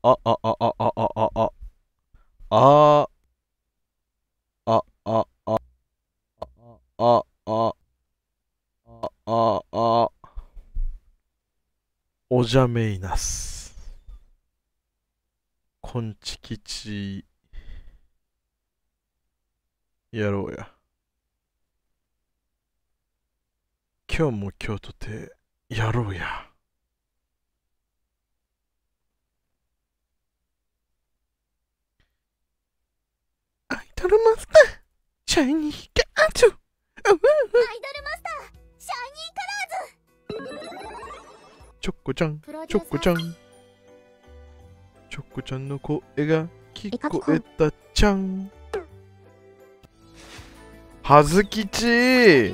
あ、あ、あ、あ、あ、あ、あ、あ、あ、あ、あ、あ、あ、あ、あ、あ、おじゃめいなす。こんちきち、やろうや。今日も今日とて、やろうや。アイドルマスター、シャイニーガール。 アイドルマスターシャイニーカラーズ。 チョコちゃん、チョコちゃん。チョコちゃんの声が聞こえたちゃん。はずきち、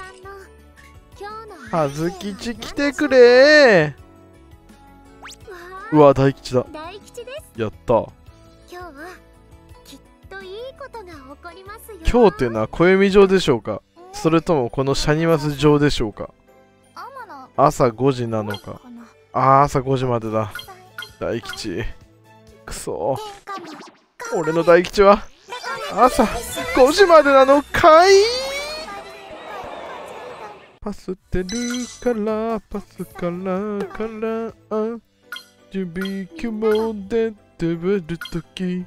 はずきち来てくれ。うわ、大吉だ。 大吉です。 やった。 今日はきっといいことが起こりますよ。 今日っていうのは暦上でしょうか、それともこのシャニマス上でしょうか。朝5時なのか。朝5時までだ。大吉、くそ、俺の大吉は朝5時までなのかい。パステルからパスからから準備気も出てるとき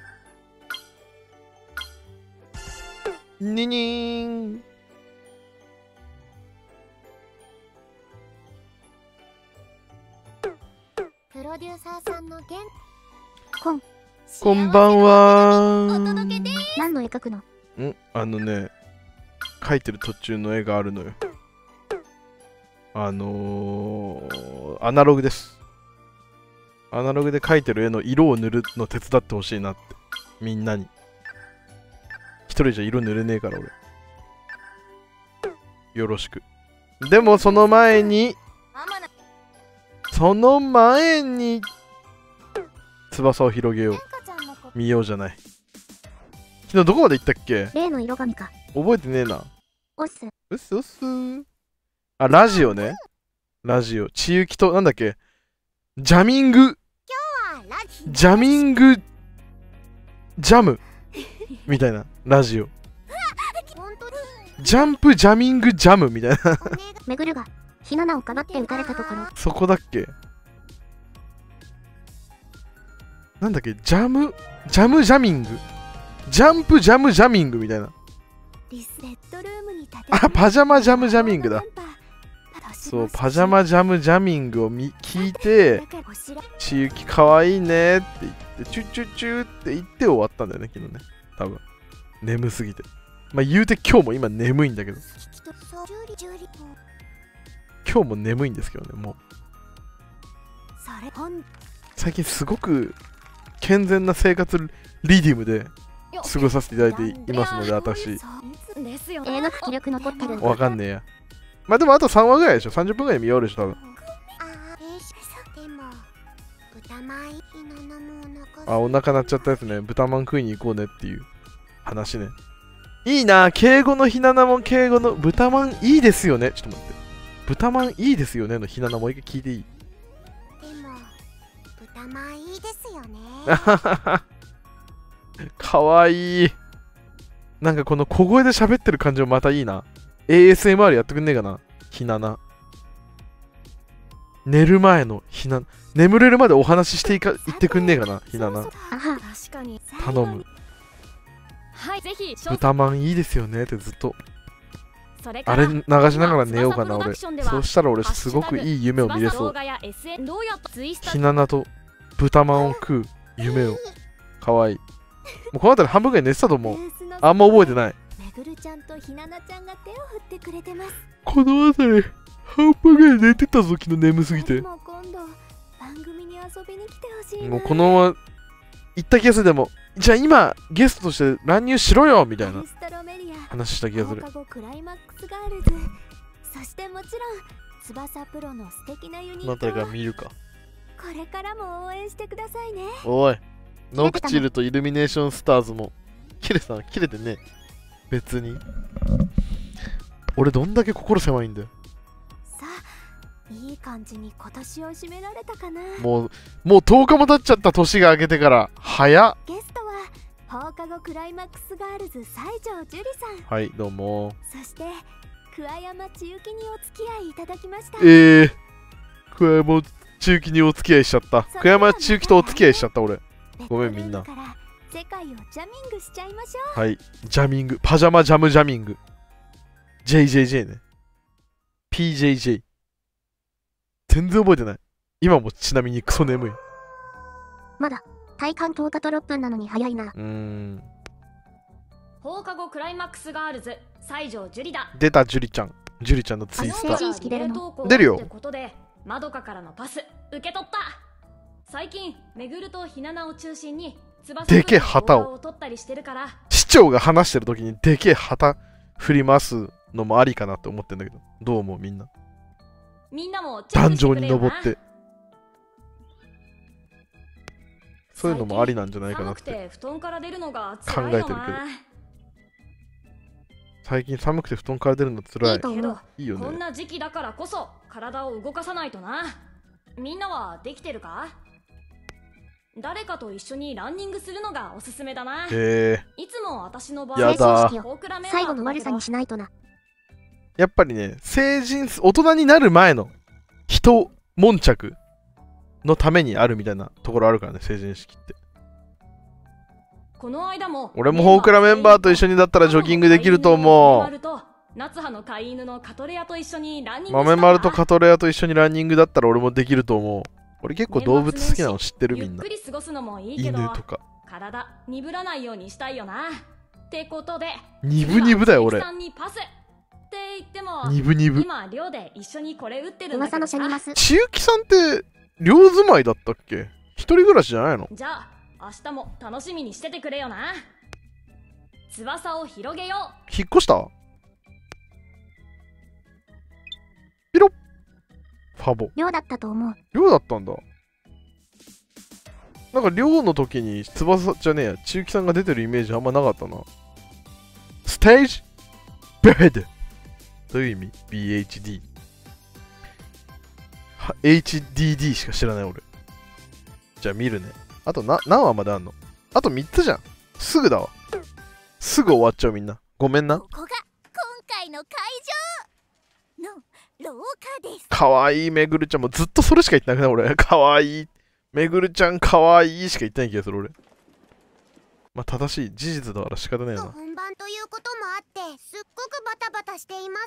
ににん。 プロデューサーさんのこんばんは。 お届けです。何の絵描くの？ 描いてる途中の絵があるのよ。アナログです。アナログで描いてる絵の色を塗るの手伝ってほしいなって。みんなに。一人じゃ色塗れねえから俺。よろしく。でもその前に翼を広げよう。見ようじゃない。昨日どこまで行ったっけ？ 例の色紙か。 覚えてねえな。 おっす。 うっすうっす。あ、ラジオね。ラジオ。ちゆきと、なんだっけ、ジャミングジャムみたいな。ラジオ。ジャンプジャミングジャムみたいな。 めぐるがひななをかばって撃たれたところ。 そこだっけ。なんだっけ、ジャムジャミングジャンプジャムジャミングみたいな。あ、パジャマジャムジャミングだ。そう、パジャマジャムジャミングを聞いて、ちゆきかわいいねって言って、チュチュチュって言って終わったんだよね、昨日ね。多分。眠すぎて。まあ言うて今日も今眠いんだけど。今日も眠いんですけどね、もう。最近すごく健全な生活リディムで過ごさせていただいていますので、私。 映画記録残ってる。 わかんねえや。まあでもあと3話ぐらいでしょ。30分ぐらい見終わるでしょ、多分。あ、お腹鳴っちゃったやつね。豚まん食いに行こうねっていう話ね。いいな、敬語のひななも敬語の豚まんいいですよね。ちょっと待って。豚まんいいですよねのひななもう一回聞いていい？ でも豚まんいいですよね。 かわいい。なんかこの小声で喋ってる感じもまたいいな。ASMR やってくんねえかな、ひなな。寝る前のひな、眠れるまでお話しして言ってくんねえかな、ひなな。頼む。豚まんいいですよねってずっと。あれ流しながら寝ようかな、俺。そうしたら俺すごくいい夢を見れそう。ひななと豚まんを食う夢を。かわいい。もうこの辺り半分ぐらい寝てたと思う。あんま覚えてない。 めぐるちゃんとひななちゃんが手を振ってくれてます。 この辺り半分ぐらい寝てたぞ、昨日眠すぎて。 もう今度番組に遊びに来てほしい。 もうこのまま行った気がする。でもじゃあ今ゲストとして乱入しろよみたいな話した気がする。 クライマックスガールズ、そしてもちろん翼プロの素敵なユニットをこの辺りから見るか。 これからも応援してくださいね。 おい、ノクチルとイルミネーションスターズも切れた、切れてね。別に俺どんだけ心狭いんだよ。 さあいい感じに今年を締められたかな。 もう10日も経っちゃった。年が明けてから早っ。 ゲストは放課後クライマックスガールズ西条樹里さん。 はい、どうも。 そして桑山千雪にお付き合いいただきました。 桑山千雪にお付き合いしちゃった。桑山千雪とお付き合いしちゃった俺。ごめんみんな。 世界をジャミングしちゃいましょう。はい、ジャミング、パジャマジャムジャミング。JJJ ね。PJJ。全然覚えてない。今もちなみにクソ眠い。 まだ体感10日と6分なのに早いな。 放課後クライマックスガールズ西条樹里だ。 出た樹里ちゃん。樹里ちゃんのツイスタ。 出るよ。ってことでまどかからのパス受け取った。最近めぐるとひななを中心にでけえ旗を市長が話してる時にでけえ旗振り回すのもありかなって思ってんだけど、どう思うみんな。壇上に登ってそういうのもありなんじゃないかなって考えてるけど、最近寒くて布団から出るのつらい。いいよね。 こんな時期だからこそ体を動かさないとな。みんなはできてるか？誰かと一緒にランニングするのがおすすめだな。いつも私の場合、 最後の悪さにしないとな。 やっぱりね、大人になる前の人悶着のためにあるみたいなところあるからね、成人式って。 この間も俺もフォークラメンバーと一緒にだったらジョギングできると思う。 夏葉の飼い犬のカトレアと一緒にランニング豆丸とカトレアと一緒にランニングだったら俺もできると思う。俺結構動物好きなの知ってるみんな。犬とか。 体鈍らないようにしたいよな。ってことで、 鈍だよ俺。鈍。 今寮で一緒にこれ打ってるんだけどさ。 千雪さんって寮住まいだったっけ？一人暮らしじゃないの？ じゃあ明日も楽しみにしててくれよな。翼を広げよう。 引っ越した？ピロッ。ファボ。 寮だったと思う。 寮だったんだ。なんか寮の時に翼じゃねえや、千雪さんが出てるイメージあんまなかったな。ステージベッド。どういう意味？ BHD。HDD しか知らない俺。じゃあ見るね。あと何話まであんの？あと3つじゃん。すぐだわ。すぐ終わっちゃうみんな。ごめんな。 ここが今回の会場の廊下です。 かわいいめぐるちゃんもずっとそれしか言ってなくない俺。かわいい。めぐるちゃんかわいいしか言ってない気がする俺。まあ正しい事実だから仕方ないよな。 本番ということもあってすっごくバタバタしています。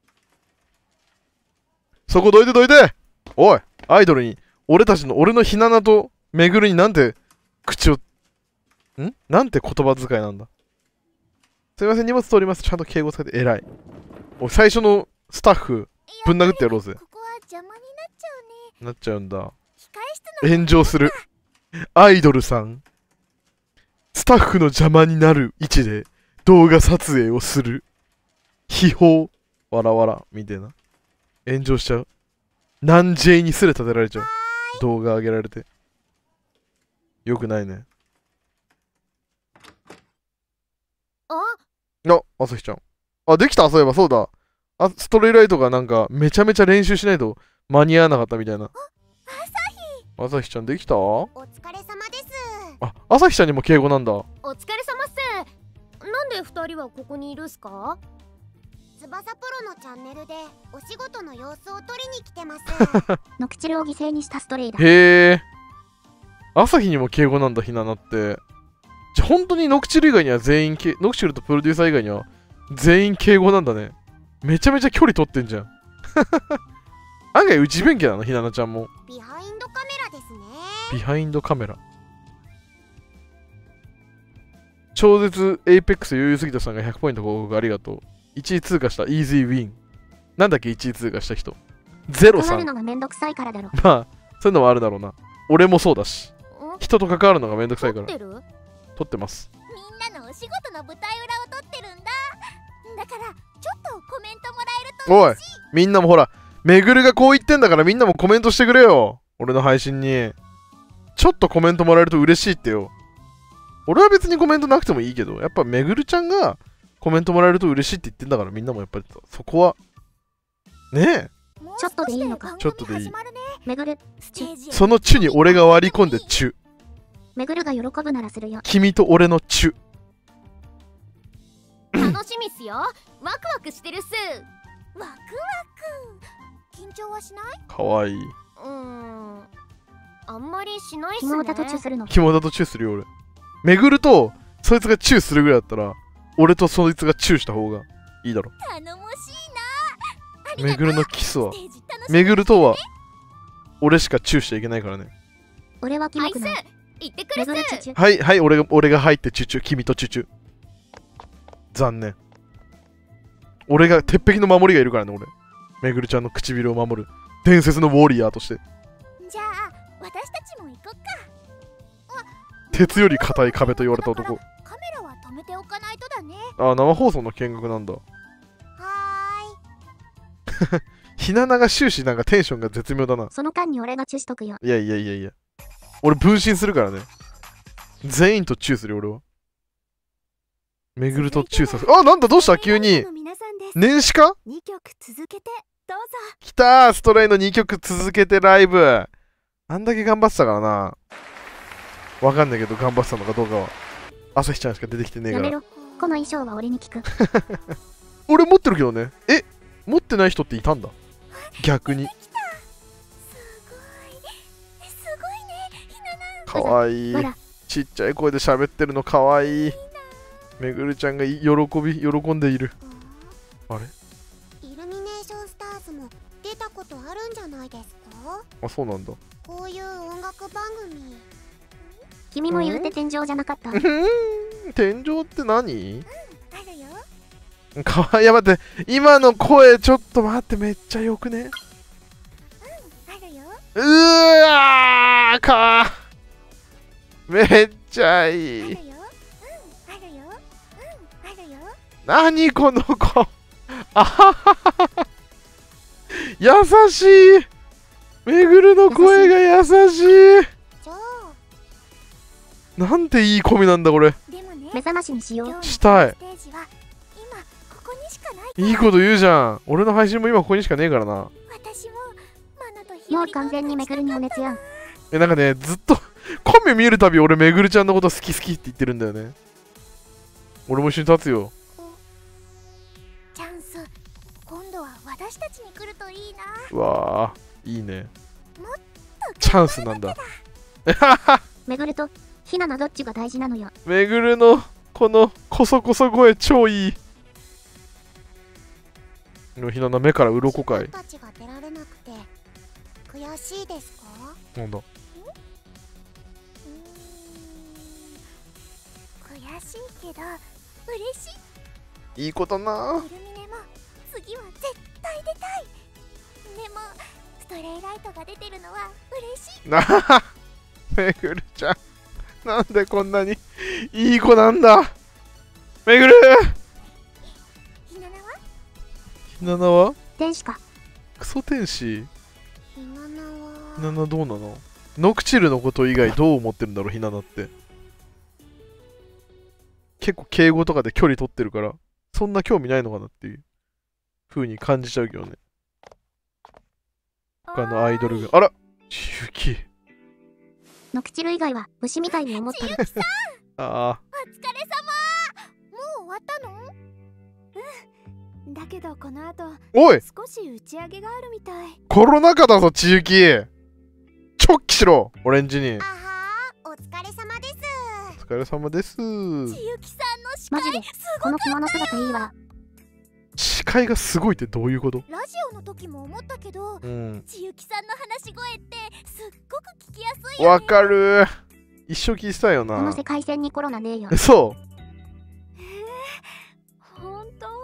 そこどいてどいて。おいアイドルに俺のひななとめぐるになんて口をなんて言葉遣いなんだ。すいません荷物通ります。ちゃんと敬語使って偉い。おい最初のスタッフぶん殴ってやろうぜ。 ここは邪魔になっちゃうね。 なっちゃうんだ。炎上するアイドルさん。スタッフの邪魔になる位置で動画撮影をする。秘宝わらわらみたいな。炎上しちゃう。何 J にすれ立てられちゃう。動画上げられてよくないね。朝日ちゃん。できた。そういえばそうだ。ストレイライトがなんかめちゃめちゃ練習しないと間に合わなかったみたいな。朝日ちゃんできた？ お疲れ様です。 朝日ちゃんにも敬語なんだ。お疲れ様っす。なんで2人はここにいるっすか？翼プロのチャンネルでお仕事の様子を撮りに来てます。 ノクチルを犠牲にしたストレイだ。 へえ。朝日にも敬語なんだひななって。じゃあ本当にノクチル以外には全員ノクチルとプロデューサー以外には全員敬語なんだね。めちゃめちゃ距離取ってんじゃん。案外内弁慶なのひななちゃんも。 ビハインドカメラですね。 ビハインドカメラ。超絶エイペックス余裕すぎたさんが100ポイント報告ありがとう。1位通過した。イージーウィン。なんだっけ1位通過した人。ゼロさん。 関わるのがめんどくさいからだろ。 まあ、そういうのはあるだろうな。俺もそうだし。人と関わるのがめんどくさいから。撮ってます。 みんなのお仕事の舞台裏を撮ってるんだ。だから、ちょっとコメントもらえると嬉しい。 おい、みんなもほら、めぐるがこう言ってんだからみんなもコメントしてくれよ。俺の配信に。ちょっとコメントもらえると嬉しいってよ。俺は別にコメントなくてもいいけど、やっぱめぐるちゃんがコメントもらえると嬉しいって言ってんだからみんなもやっぱりそこはねえ。 もうちょっとでいいのか。 ちょっとでいい。 めぐる、 そのチュに俺が割り込んでチュ。 めぐるが喜ぶならするよ。 君と俺のチュ。 楽しみっすよ。ワクワクしてるっす。ワクワク。緊張はしない？ かわいい。 あんまりしないっすね。 キモだとチュするの。 キモだとチュするよ俺。めぐるとそいつがチュするぐらいだったら俺とそいつがチュした方がいいだろ。 頼もしいな。 めぐるのキスはめぐるとは俺しかチュしちゃいけないからね。 俺はキモくない。 行ってくるっす。 はいはい、俺が入ってチュチュ、君とチュチュ。残念。俺が鉄壁の守りがいるからね。俺めぐるちゃんの唇を守る伝説のウォリアーとして。 じゃあ私たちも行こっか。 鉄より硬い壁と言われた男。 カメラは止めておかないとだね。 あ、生放送の見学なんだ。 はーい。ひななが終始なんかテンションが絶妙だな。 その間に俺がチュしとくよ。 いやいやいやいや、俺分身するからね。全員とチューするよ俺は。めぐるとチューさせ。あ、なんだどうした急に。年始か？ 2 曲続けてどうぞ。 きたー、ストレイの2曲続けてライブ。あんだけ頑張ってたからな。わかんないけど頑張ってたのかどうかは。朝日ちゃんしか出てきてねえから。 やめろ。この衣装は俺に聞く。 俺持ってるけどね。え、持ってない人っていたんだ。逆に。かわいい。ちっちゃい声で喋ってるのかわいい。めぐるちゃんが喜んでいる。あれ？ イルミネーションスターズも出たことあるんじゃないですか？ あ、そうなんだ。 こういう音楽番組。 君も言うて天井じゃなかった。 天井って何？ あるよ。 かわいい。待って、今の声ちょっと待って、めっちゃよくね？ あるよ。 うわーかー、めっちゃいい。何この子。あははは。優しい。めぐるの声が優しい。なんていいコミなんだこれ。 目覚ましにしよう。 したい。いいこと言うじゃん。俺の配信も今ここにしかねえからな。 もう完全にめぐるにお熱やん。 なんかね、ずっとコミ見るたび俺めぐるちゃんのこと好き好きって言ってるんだよね。俺も一緒に立つよ。 チャンス。今度は私たちに来るといいな。 うわー、いいね。チャンスなんだ。 めぐるとひなのどっちが大事なのよ。 めぐるのこのコソコソ声超いい。ひなな目から鱗かい。 たちが出られなくて悔しいですか？ なんだ。 悔しいけど嬉しい。 いいことな。 イルミネも次は絶対出たい。でもストレイライトが出てるのは嬉しい。 なあ、めぐるちゃん、なんでこんなにいい子なんだ。めぐる。 ひななは？ ひななは天使か。 クソ天使。 ひななはひななどうなの？ノクチルのこと以外どう思ってるんだろうひななって。結構敬語とかで距離取ってるからそんな興味ないのかなっていう風に感じちゃうけどね。他のアイドルが。あら、ちゆき。 ノクチル以外は虫みたいに思ったる。 ああ。 お疲れ様。もう終わったの？うん。だけどこの後おい、 少し打ち上げがあるみたい。 コロナ禍だぞちゆき。直帰しろオレンジに。 あはー、お疲れ様です。 お疲れ様です。 ちゆきさんの司会マジですこの着物姿いいわ。 視界がすごいってどういうこと？ ラジオの時も思ったけど、 うん。 ちゆきさんの話し声ってすっごく聞きやすいよね。 わかる。一生聞いてたよな。 この世界線にコロナねえよ。 そう。 ほんと？はい、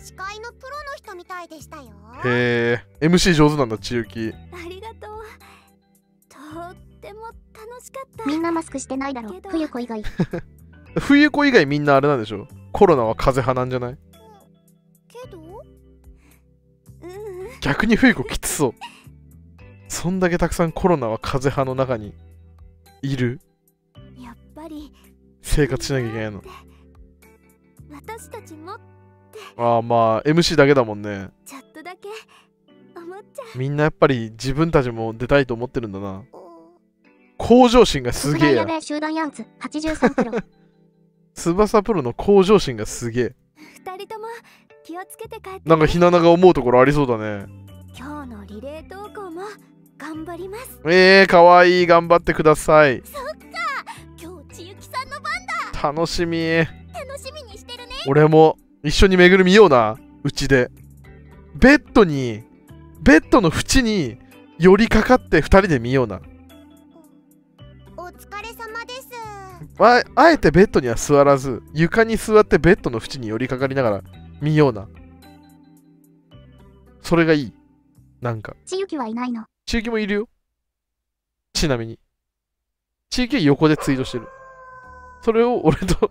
司会のプロの人みたいでしたよ。 へえ、MC 上手なんだちゆき。 ありがとう。とっても楽しかった。 みんなマスクしてないだろ。冬子以外。 冬子以外みんなあれなんでしょ？コロナは風邪派なんじゃない？ けど？ 逆に冬子きつそう。そんだけたくさんコロナは風邪派の中にいる。 やっぱり生活しなきゃいけないの。 私たちもああ、まあ MC だけだもんね。 ちょっとだけみんなやっぱり自分たちも出たいと思ってるんだな。向上心がすげえや。翼プロの向上心がすげえ。 二人とも気をつけて帰って。 なんかひななが思うところありそうだね。 今日のリレー投稿も頑張ります。 かわいい、頑張ってください。 そっか、今日千雪さんの番だ。 楽しみ。 楽しみにしてるね。 俺も一緒にめぐる見ような、うちで。ベッドの縁に寄りかかって2人で見ような。 お疲れ様です。 あえてベッドには座らず、床に座ってベッドの縁に寄りかかりながら見ような。それがいい。なんか。 千雪はいないの？ 千雪もいるよ。ちなみに。千雪は横でツイートしてる。それを俺と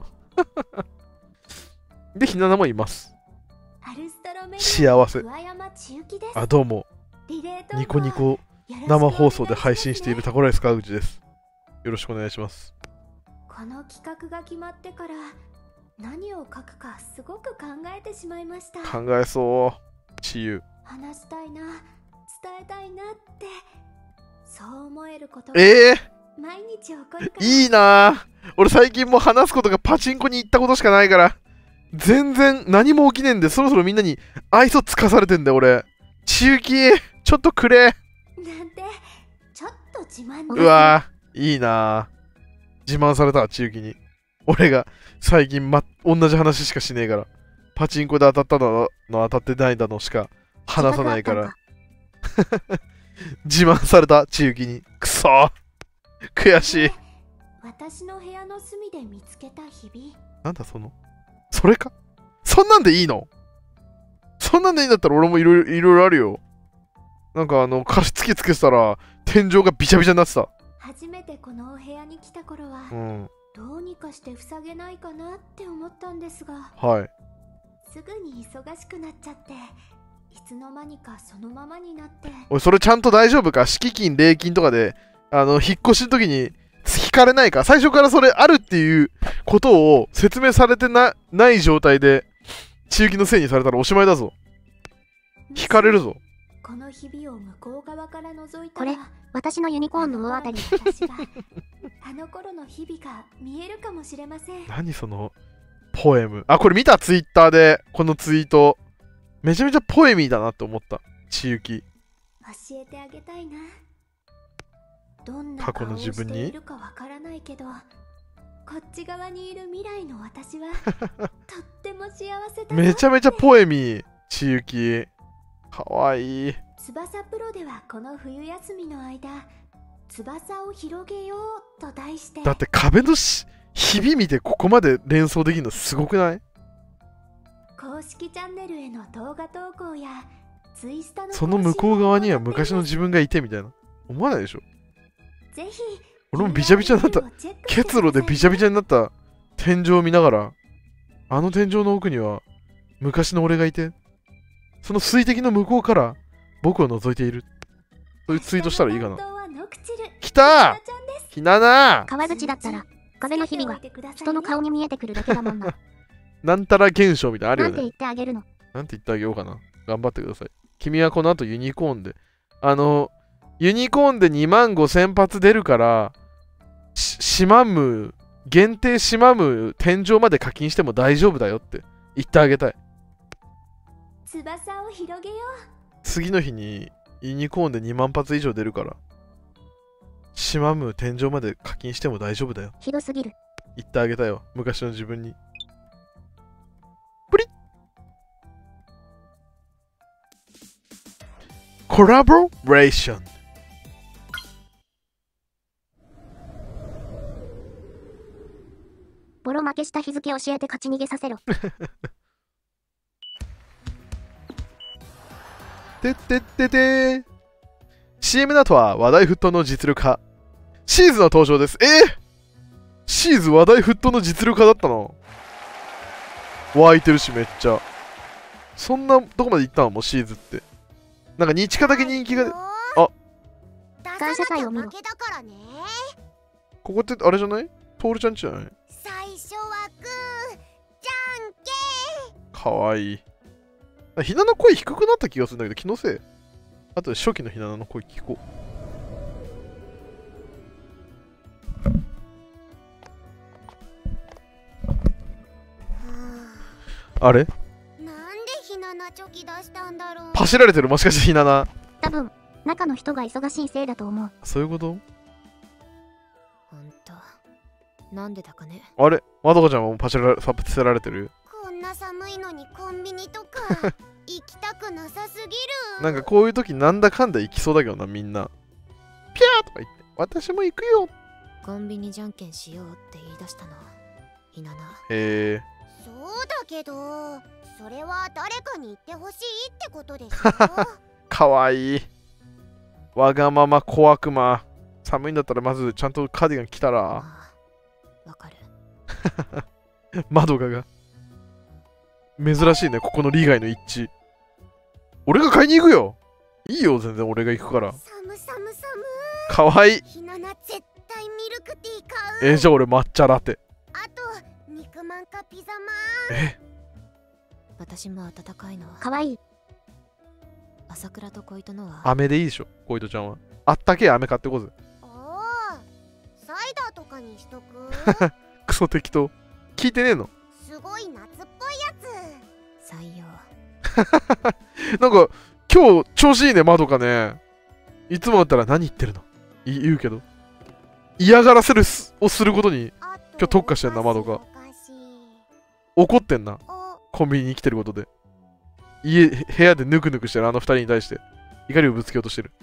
で、ひななもいます。幸せ。あ、どうも。ニコニコ生放送で配信しているタコライス川口です。よろしくお願いします。 この企画が決まってから何を書くかすごく考えてしまいました。 考えそう。ちゆ。 話したいな、伝えたいなってそう思えることが毎日起こるから。 いいな。俺最近もう話すことがパチンコに行ったことしかないから全然何も起きねえんで、そろそろみんなに愛想つかされてんだよ俺。ちゆきちょっとくれなんてちょっと自慢。 うわいいな。自慢された、ちゆきに。俺が最近、同じ話しかしねえから。パチンコで当たったの当たってないだのしか話さないから。自慢された、ちゆきに。くそ悔しい。 私の部屋の隅で見つけたひび。 なんだそれか。そんなんでいいの？そんなんでいいんだったら俺もいろいろあるよ。なんか加湿器つけてたら天井がビチャビチャになってた。 初めてこのお部屋に来た頃は、どうにかして塞げないかなって思ったんですが、 はい。 すぐに忙しくなっちゃって、いつの間にかそのままになって。 おい、それちゃんと大丈夫か？敷金、礼金とかで、引っ越しの時に引かれないか？最初からそれあるっていうことを説明されてない状態で、千雪のせいにされたらおしまいだぞ。引かれるぞ。 このひびを向こう側から覗いたら、これ私のユニコーンの大当たり。 あの頃の日々が見えるかもしれません。 何そのポエム。あ、これ見た？ツイッターでこのツイートめちゃめちゃポエミーだなって思った。千雪教えてあげたいな。どんな顔をしているかわからないけど、こっち側にいる未来の私はとっても幸せだな。 めちゃめちゃポエミー。千雪かわいい。 翼プロではこの冬休みの間、翼を広げようと題して。 だって壁のひび見てここまで連想できるのすごくない？ 公式チャンネルへの動画投稿やツイスタのその向こう側には昔の自分がいてみたいな思わないでしょ？ ぜひ俺もビチャビチャになった結露でビチャビチャになった天井を見ながら、あの天井の奥には昔の俺がいて、その水滴の向こうから僕を覗いている。そういうツイートしたらいいかな。来たーひなな。 川口だったら壁のひびは人の顔に見えてくるだけだもんな。 なんたら現象みたいなのあるよね。 なんて言ってあげるの？ なんて言ってあげようかな。頑張ってください。君はこの後ユニコーンでユニコーンで25000発出るからシマム限定シマム天井まで課金しても大丈夫だよって言ってあげたい。 翼を広げよう。 次の日にユニコーンで2万発以上出るからシマム天井まで課金しても大丈夫だよ。 ひどすぎる。 言ってあげたよ、昔の自分に。プリッコラボレーション。 ボロ負けした日付教えて勝ち逃げさせろ。 てってってて CM の後は話題沸騰の実力派シーズの登場です。シーズ話題沸騰の実力派だったの？湧いてるしめっちゃ。そんなとこまで行ったの？もうシーズってなんか日課だけ人気が。あ、 感謝祭を見ろ。 ここってあれじゃない？トールちゃんちじゃない？ 最初はグーじゃんけん。 かわいい。ひなの声低くなった気がするんだけど気のせい？ あとで初期のひななの声聞こう。あれ、 なんでひななチョキ出したんだろう。 パシられてる、もしかしてひなな。 多分、中の人が忙しいせいだと思う。 そういうこと？ ほんと、なんでだかね。 あれ、まどかちゃんもパシられてる。 こんな寒いのにコンビニとか行きたくなさすぎる。 なんかこういう時なんだかんだ行きそうだけどな、みんな。ピャーとか言って、私も行くよ。 コンビニじゃんけんしようって言い出したの、ひなな。 へえ。 そうだけど、それは誰かに言ってほしいってことでしょ。 かわいい。わがまま小悪魔。寒いんだったらまずちゃんとカーディガン着たら。 わかる。 まどかが。珍しいね、ここの利害の一致。俺が買いに行くよ。いいよ、全然俺が行くから。 寒。 かわいい。 ひなな絶対ミルクティー買う。 じゃあ俺抹茶ラテ。 あと、肉まんかピザまん。私も温かいの。 かわいい。 朝倉と小糸のは飴でいいでしょ、小糸ちゃんは。あったけえ飴買ってこうぜ。 ああ、サイダーとかにしとく。 クソ適当。聞いてねえの。 すごい夏っぽいやつ。採用。 なんか今日調子いいね、まどかね。いつもだったら何言ってるの言うけど、嫌がらせをすることに今日特化してんな、まどか。怒ってんな、コンビニに来てることで。部屋でぬくぬくしてるあの二人に対して怒りをぶつけようとしてる。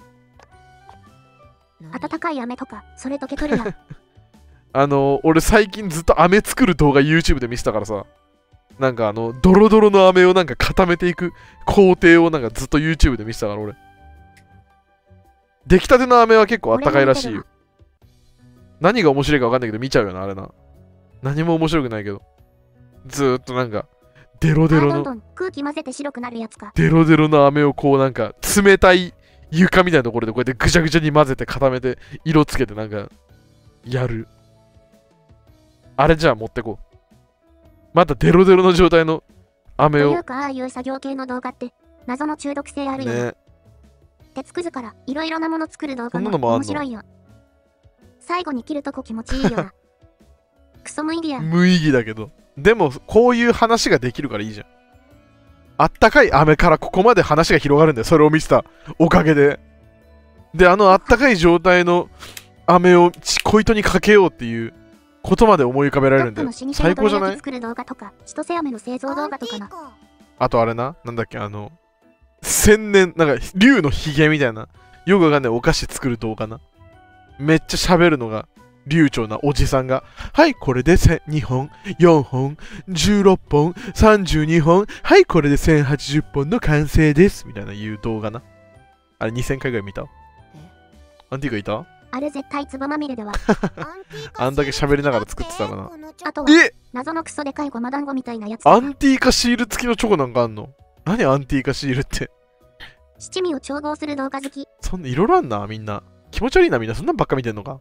温かい飴とか、それ溶け取るや。 俺最近ずっと飴作る動画 YouTube で見せたからさ、なんかドロドロの飴をなんか固めていく工程をなんかずっと YouTube で見せたから俺。出来たての飴は結構あったかいらしいよ。何が面白いか分かんないけど見ちゃうよな、あれな。何も面白くないけど。ずーっとなんか、デロデロの。 どんどん空気混ぜて白くなるやつか。 デロデロの飴をこうなんか、冷たい床みたいなところでこうやってぐちゃぐちゃに混ぜて固めて、色つけてなんか、やる。あれじゃあ持ってこう。またデロデロの状態の飴を。 というか、ああいう作業系の動画って、謎の中毒性あるよね。鉄くずからいろいろなもの作る動画も面白いよ。最後に切るとこ気持ちいいよな。クソ無意義や。 無意義だけど。でも、こういう話ができるからいいじゃん。あったかい飴からここまで話が広がるんだよ。それを見てたおかげで。で、あったかい状態の飴を小糸にかけようっていうことまで思い浮かべられるんだよ。最高じゃない？ 作る動画とか、千歳飴の製造動画とかな。 あとあれな、なんだっけ、千年、なんか竜のひげみたいな、よくわかんないお菓子作る動画な。めっちゃ喋るのが流暢なおじさんが、はい、これで2本、4本、16本、32本、はい、これで1080本の完成です。みたいな言う動画な。あれ2000回ぐらい見た？アンティーカいた？ あれ絶対つばまみれでは。 あんだけ喋りながら作ってたらな。 あとは、謎のクソでかいごま団子みたいなやつ。 アンティーカシール付きのチョコなんかあんの？何アンティーカシールって。 七味を調合する動画好き。 そんないろいろあんな、みんな。気持ち悪いな、みんな。そんなんばっか見てんのか。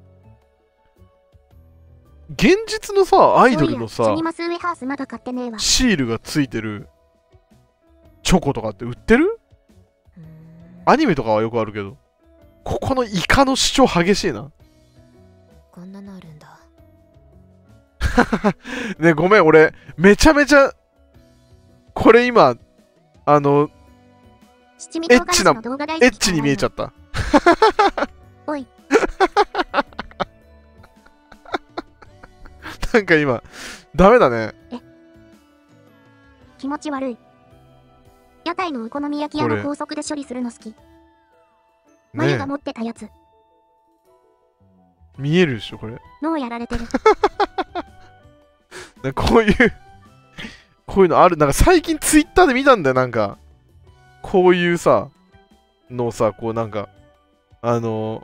現実のさ、アイドルのさ、シールがついてるチョコとかって売ってる？アニメとかはよくあるけど、ここのイカの主張激しいな。 こんなのあるんだ。 ね、ごめん、俺、めちゃめちゃ、これ今、エッチに見えちゃった。 おい。 なんか今、ダメだね。 気持ち悪い。屋台のお好み焼き屋の高速で処理するの好き。眉が持ってたやつ。 見えるでしょ、これ。 脳やられてる。 こういうのある。なんか最近ツイッターで見たんだよ、なんか。こういうさ、のさ、こうなんか、夫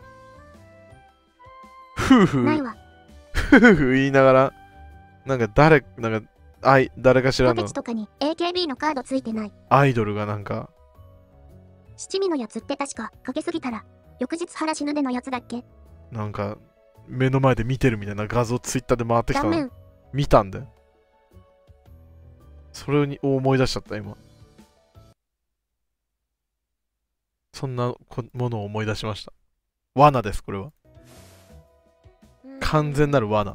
婦言いながら、なんか誰かしらのとかに AKB のカードついてない。 アイドルがなんか、 七味のやつって確かかけすぎたら翌日腹死ぬでのやつだっけ？ なんか目の前で見てるみたいな画像ツイッターで回ってきたの見たんだよ。それを思い出しちゃった今。 そんなものを思い出しました。罠です、これは。完全なる罠。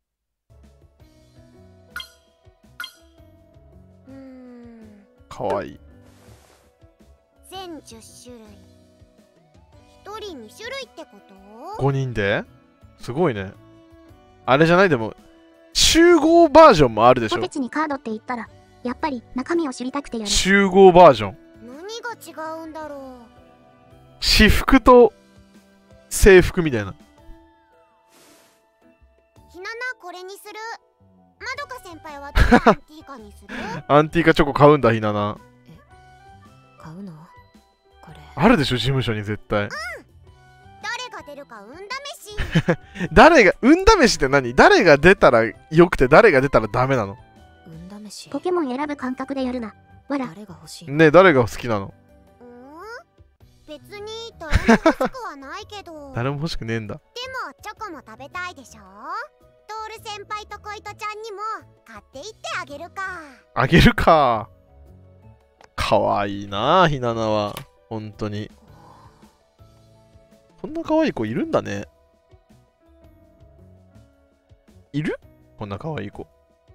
かわいい。 全10種類。1人2種類ってこと？ 5 人ですごいね。あれじゃない？でも集合バージョンもあるでしょ。 ポテチにカードって言ったらやっぱり中身を知りたくてやる。 集合バージョン。 何が違うんだろう。 私服と制服みたいな。 ひななこれにする。まどか先輩はどのアンティーカにする？ アンティーカチョコ買うんだ、ひなな。 買うの？これあるでしょ、事務所に絶対。 誰が出るか運試し。 誰が運試しって何？誰が出たらよくて誰が出たらダメなの？ 運試し。 ポケモン選ぶ感覚でやるな。わら。 誰が欲しい？ ねえ、誰が好きなの？ 別に誰も欲しくはないけど。 誰も欲しくねえんだ。 でもチョコも食べたいでしょ。トール先輩と恋人ちゃんにも買っていってあげるか。 あげるか。かわいいなあ、ひななは。本当に。こんな可愛い子いるんだね。いる？こんな可愛い子。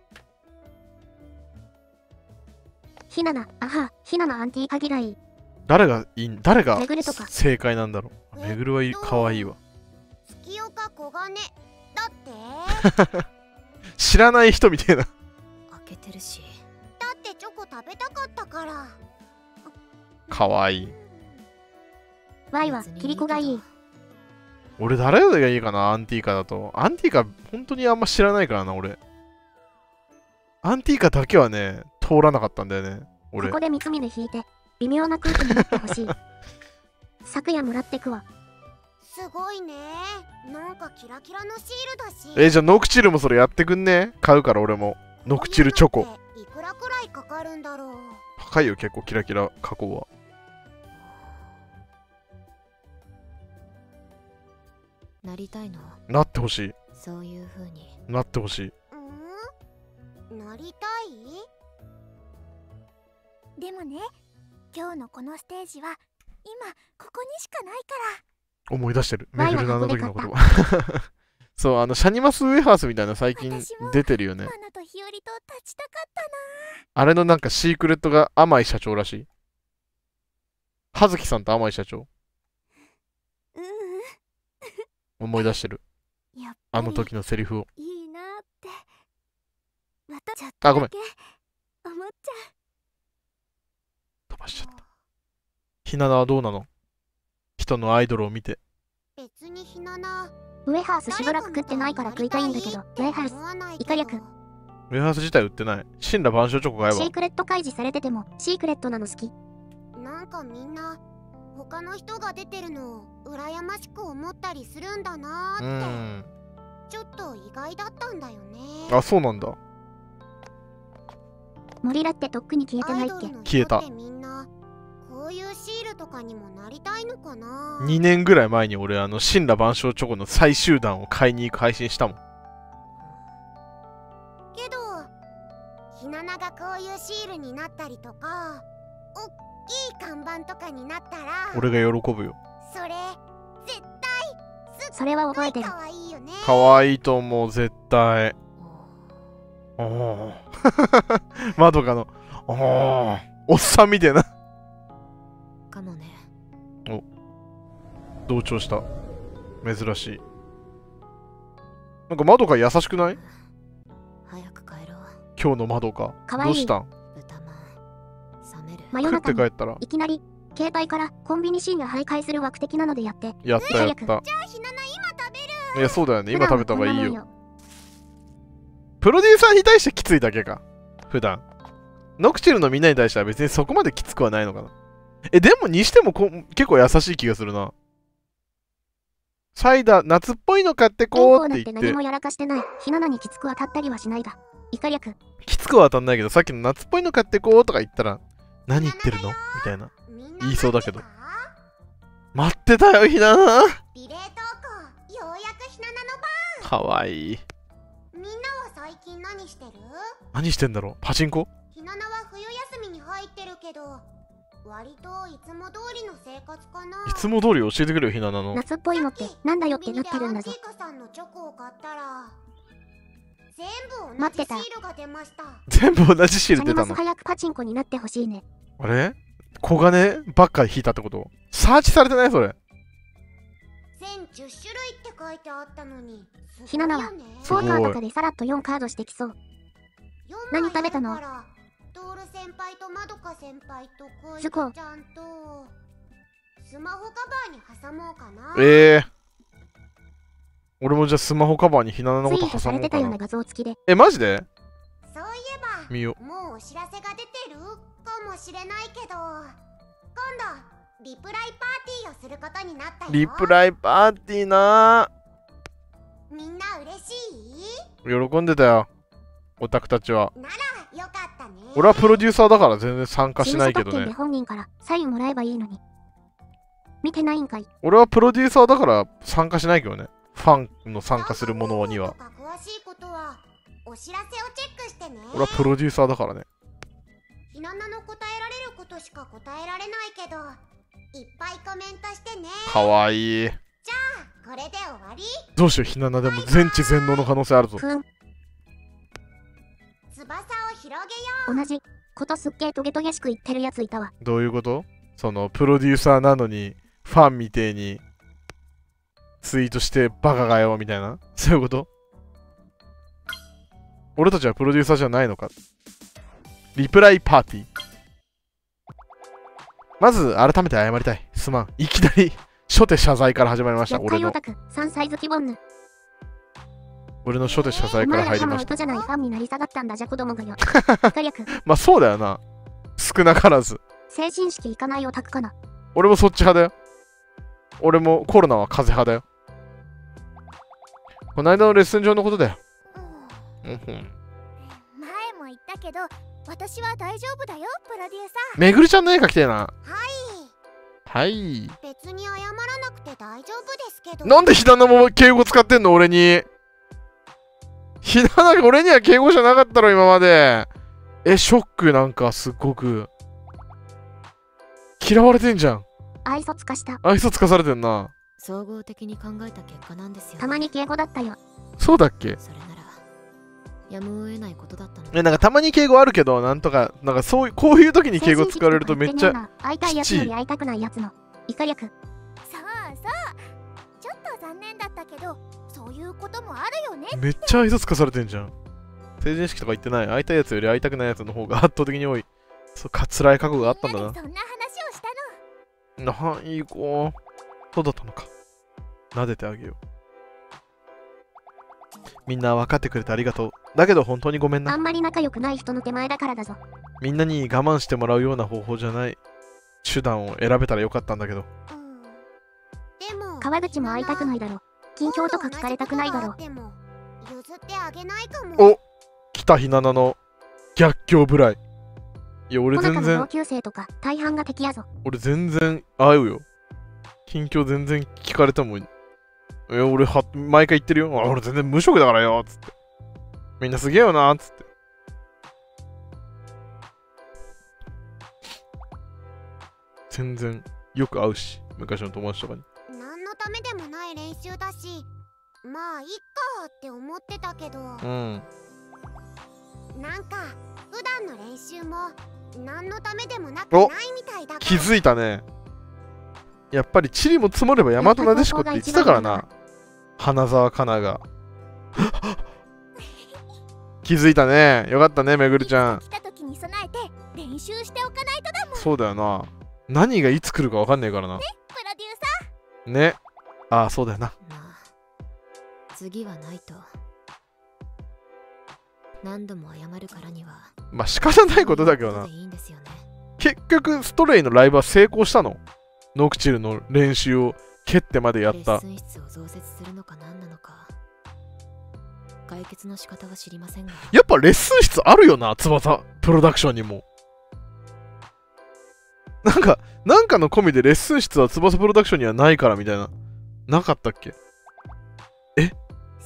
ひなな、あは、ひなのアンティーカ嫌い。 誰が正解なんだろう。めぐるは可愛いわ。 月岡小金だって。 知らない人みたいな。 開けてるし。 だってチョコ食べたかったから。 かわいい。 ワイはキリコがいい。 俺誰がいいかな、アンティーカだと。アンティーカ本当にあんま知らないからな、俺。アンティーカだけはね、通らなかったんだよね、俺。 ここで三つ目で引いて、微妙な空気になってほしい。昨夜もらってくわ。 すごいね。なんかキラキラのシールだし。 じゃあノクチルもそれやってくんね？買うから俺も。ノクチルチョコ。 いくらくらいかかるんだろう。 高いよ、結構キラキラ加工は。 なりたいの？ なってほしい。 そういう風になってほしい。 なりたい？ でもね、今日のこのステージは今ここにしかないから。 思い出してる。めぐるのあの時のこと。そう、シャニマスウェハースみたいな最近出てるよね。 マナと日和と立ちたかったな。 あれのなんかシークレットが甘い社長らしい。葉月さんと甘い社長。思い出してる。あの時のセリフを。 いいなって。 あ、ごめん。 思っちゃう。 飛ばしちゃった。ひななはどうなの？人のアイドルを見て。 別にひなな。 ウェハースしばらく食ってないから食いたいんだけど、ウェハース、イカ略。 ウェハース自体売ってない。神羅万象チョコ買えば。 シークレット開示されてても、シークレットなの好き。 なんかみんな、他の人が出てるのを羨ましく思ったりするんだなーって。ちょっと意外だったんだよね。 あ、そうなんだ。 モリラってとっくに消えてないっけ？ 消えた。 みんなこういうシールとかにもなりたいのかな。 2年ぐらい前に俺神羅万象チョコの最終弾を買いに行く配信したもん。 けどひなながこういうシールになったりとか、おっきい看板とかになったら俺が喜ぶよ。 それ絶対それは覚えてる。 かわいいよね。 かわいいと思う、絶対。おおまどかのおっさんみたいなかもね。 お、同調した。珍しい。なんかまどか優しくない？ 早く帰ろう。 今日のまどか。どうしたん？ 豚まん冷める。 真夜中食って帰ったらいきなり携帯からコンビニ深夜徘徊する枠的なのでやって。 やったやった。じゃあひなな今食べる。 いやそうだよね、今食べた方がいいよ。プロデューサーに対してきついだけか、普段。ノクチルのみんなに対しては別にそこまできつくはないのかな。でもにしても結構優しい気がするな。サイダー夏っぽいの買ってこうって言って。 何もやらかしてない。ひななにきつく当たったりはしないだ。イカ略。 きつくは当たんないけど、さっきの夏っぽいの買ってこうとか言ったら、何言ってるのみたいな言いそうだけど。待ってたよ、ひなな。 リレー投稿、ようやくひななの番。 かわいい。 みんなは最近何してる？ 何してんだろう？パチンコ？ ひななは冬休みに入ってるけど、 割といつも通りの生活かな。 いつも通り教えてくれよ、ひななの。 夏っぽいのってなんだよってなってるんだぞ。待ってた。 全部同じシール出たの。 早くパチンコになってほしいね。 あれ小金ばっかり引いたってこと？サーチされてないそれ。 全10種類って書いてあったのに。 ひななはポーカーとかでさらっと4カードしてきそう。何食べたの？ トール先輩とまどか先輩とこいちズコゃんとスマホカバーに挟もうかな。 俺もじゃあスマホカバーにひななのこと挟もうかな。 ツイートされてたような画像付きで。 マジで？ そういえば見よ。 もうお知らせが出てるかもしれないけど、今度リプライパーティーをすることになったよ。 リプライパーティーなー。みんな嬉しい？ 喜んでたよ、オタクたちは。 ならよかったね。 俺はプロデューサーだから全然参加しないけどね。 本人からサインもらえばいいのに。見てないんかい。 俺はプロデューサーだから参加しないけどね。ファンの参加するものには。 お知らせをチェックしてね。 俺はプロデューサーだからね。 ひななの答えられることしか答えられないけど、いっぱいコメントしてね。 かわいい。 じゃあこれで終わり。 どうしよう、ひななでも全知全能の可能性あるぞ。 翼を広げよう。 同じことすっげートゲトゲしく言ってるやついたわ。 どういうこと？そのプロデューサーなのにファンみてえにツイートしてバカがよみたいな、そういうこと？俺たちはプロデューサーじゃないのか。リプライパーティー。まず改めて謝りたい。すまん。いきなり初手謝罪から始まりました。俺の俺の初手謝罪から入りました。 じゃないファンになり下がったんだじゃ子供がよ。 まあそうだよな。少なからず。 成人式行かないオタクかな。 俺もそっち派だよ。俺もコロナは風邪派だよ。この間のレッスン上のことだよ。 前も言ったけど私は大丈夫だよプロデューサー。 めぐるちゃんの絵描きてえな。はい。 別に謝らなくて大丈夫ですけど。 なんでひななも敬語使ってんの俺に。ひなな俺には敬語じゃなかったろ今まで。ショック。なんかすっごく嫌われてんじゃん。 愛想つかした。 愛想つかされてんな。 総合的に考えた結果なんですよ、ね。 たまに敬語だったよ。 そうだっけ？ それならやむを得ないことだったの。 なんかたまに敬語あるけど、なんとかなんかそういうこういう時に敬語使われるとめっちゃ会いたいやつより会いたくないやつの以下略。 そうちょっと残念だったけどそういうこともあるよね。 めっちゃ愛想つかされてんじゃん。成人式とか言ってない。会いたいやつより会いたくないやつの方が圧倒的に多い。そう辛い過去があったんだな。 そんな話をしたの。いい子。そうだったのか。撫でてあげよう。みんな分かってくれてありがとう。だけど本当にごめんな。 あんまり仲良くない人の手前だからだぞ。 みんなに我慢してもらうような方法じゃない手段を選べたらよかったんだけど。 でも川口も会いたくないだろ。近況とか聞かれたくないだろ。 譲ってあげないかも。 お、来たひななの逆境ブライ。いや俺全然同級生とか大半が敵やぞ。 俺全然会うよ。近況全然聞かれても俺毎回言ってるよ。俺全然無職だからよつって。みんなすげえよなつって。全然よく会うし、昔の友達とかに。 何のためでもない練習だし、まあいっかって思ってたけど、なんか普段の練習も何のためでもなくないみたいだから。 気づいたね。やっぱりチリも積もれば大和なでしこって言ってたからな。花澤香菜が気づいたね。よかったねめぐるちゃん。 来た時に備えて練習しておかないとだもん。 そうだよな。何がいつ来るか分かんねえからな。 ね、プロデューサー。ね。ああそうだよな。 まあ次はないと。何度も謝るからにはまあ仕方ないことだけどな。結局ストレイのライブは成功したの？ノクチルの練習を蹴ってまでやった。 レッスン室を増設するのか何なのか解決の仕方は知りませんが、 やっぱレッスン室あるよな、翼プロダクションにも。なんかの込みでレッスン室は翼プロダクションにはないからみたいな、なかったっけ？ それいい。今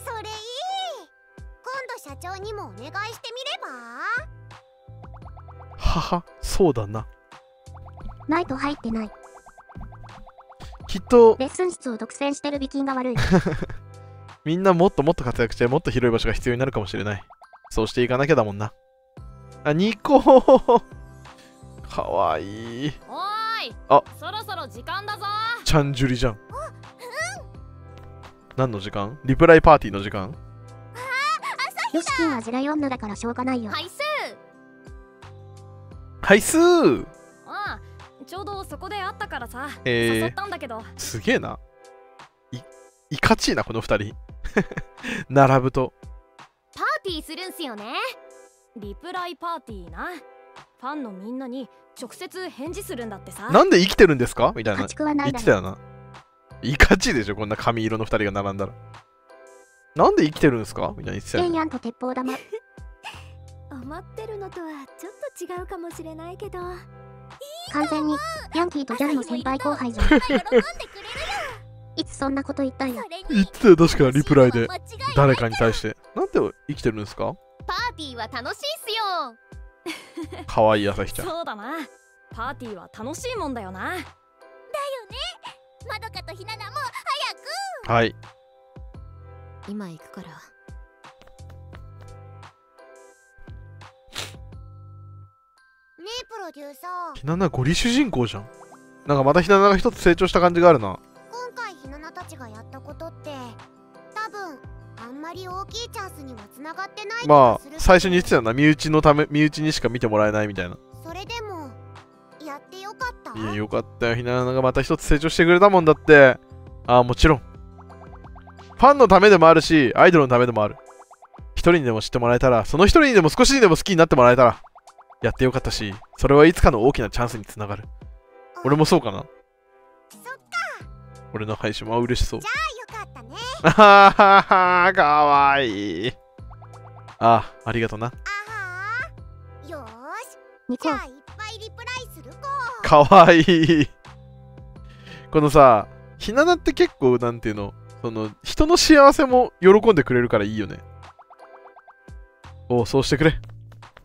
度社長にもお願いしてみれば？ はは、そうだな。 ないと入ってない。 きっとレッスン室を独占してる美金が悪い。 みんなもっともっと活躍してもっと広い場所が必要になるかもしれない。そうしていかなきゃだもんな。あ、ニコかわいい。 おーい、 あ、 そろそろ時間だぞ。 チャンジュリじゃん。何の時間？リプライパーティーの時間？ ヨシキンは地雷女だからしょうがないよ。 回数。 回数。 ああ、ちょうどそこで会ったからさ、誘ったんだけど。 すげえな。いかちいなこの二人。並ぶと。 パーティーするんすよね。リプライパーティーな。ファンのみんなに直接返事するんだってさ。 なんで生きてるんですかみたいな。 言ってたよな。いかちいでしょ、こんな髪色の二人が並んだら。なんで生きてるんですかみたいな言ってたよね。 エイヤンと鉄砲玉。 思ってるのとはちょっと違うかもしれないけど、 完全にヤンキーとギャルの先輩後輩じゃん。いつそんなこと言ったんや。 言ってたよ、確かリプライで。誰かに対して。なんで生きてるんですか？ パーティーは楽しいっすよ。 かわいい朝日ちゃん。 そうだな。パーティーは楽しいもんだよな。だよね。 まどかとひななも早く。 はい。 今行くから。 ねえプロデューサー。 ひななゴリ主人公じゃん。なんかまたひななが一つ成長した感じがあるな。 今回ひななたちがやったことって多分あんまり大きいチャンスにはつながってない気がするけど。 最初に言ってたよな。身内のため、身内にしか見てもらえないみたいな。 それでもやってよかった？ いや、よかったよ。ひなながまた一つ成長してくれたもんだって。ああ、もちろん。ファンのためでもあるし、アイドルのためでもある。一人にでも知ってもらえたら、その一人にでも少しでも好きになってもらえたら、やってよかったし、それはいつかの大きなチャンスにつながる。俺もそうかな。 そっか。 俺の配信は嬉しそう。 じゃあよかったね。 あははは、かわいい。ありがとな。 よーし。 ニコじゃあいっぱいリプライするこ。 かわいい。このさ、ひななって結構なんていうの、その人の幸せも喜んでくれるからいいよね。そうしてくれ。 みんな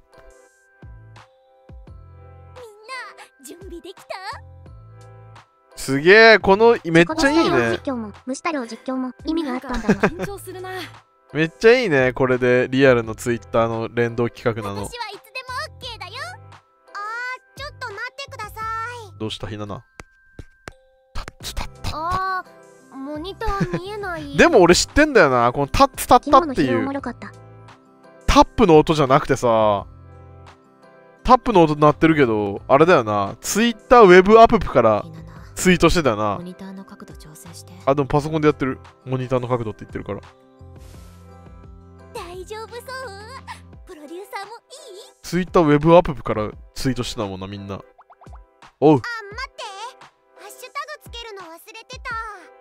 準備できた？ すげえ、このめっちゃいいね。 実況も虫太郎実況も意味があったんだわ。 緊張するな。 めっちゃいいね。これでリアルのツイッターの連動企画なの。 私はいつでも OK だよ。 ちょっと待ってください。 どうしたひなな。 モニター見えない。 でも俺知ってんだよな。このタッツタッタっていうタップの音じゃなくてさ、タップの音鳴ってるけど、あれだよな。ツイッターウェブアップからツイートしてたよな。 モニターの角度調整して。 あ、でもパソコンでやってる。モニターの角度って言ってるから。 大丈夫そう？プロデューサーもいい？ ツイッターウェブアップからツイートしてたもんな、みんな。おう。 待って。ハッシュタグつけるの忘れてた。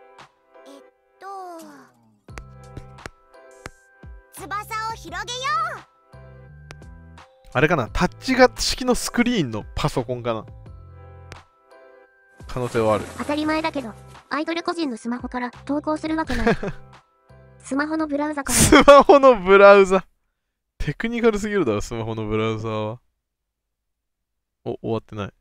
翼を広げよう。 あれかな、タッチ型式のスクリーンのパソコンかな。可能性はある。 当たり前だけど、アイドル個人のスマホから投稿するわけない。スマホのブラウザから。 スマホのブラウザ。テクニカルすぎるだろ、スマホのブラウザは。終わってない。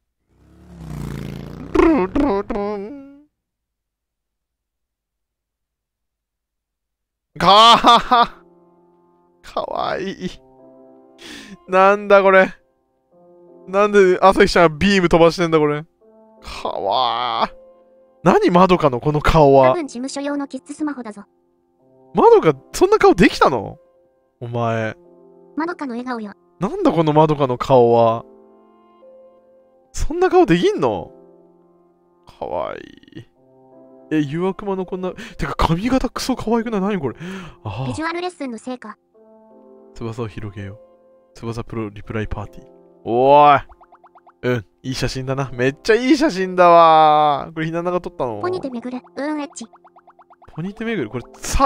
かわいい。なんだこれ。なんで朝日ちゃんビーム飛ばしてんだこれ。かわー。何まどかのこの顔は。 多分事務所用のキッズスマホだぞ。 まどかそんな顔できたの？お前。 まどかの笑顔よ。 なんだこのまどかの顔は。そんな顔できんの？かわいい。誘惑魔のこんな。てか髪型クソ可愛くない？何これ。 ビジュアルレッスンの成果。 翼を広げよう。翼プロリプライパーティー。おーい。いい写真だな。めっちゃいい写真だわー。これひななが撮ったの？ ポニテめぐれ、エッチ。 ポニテめぐれ、これ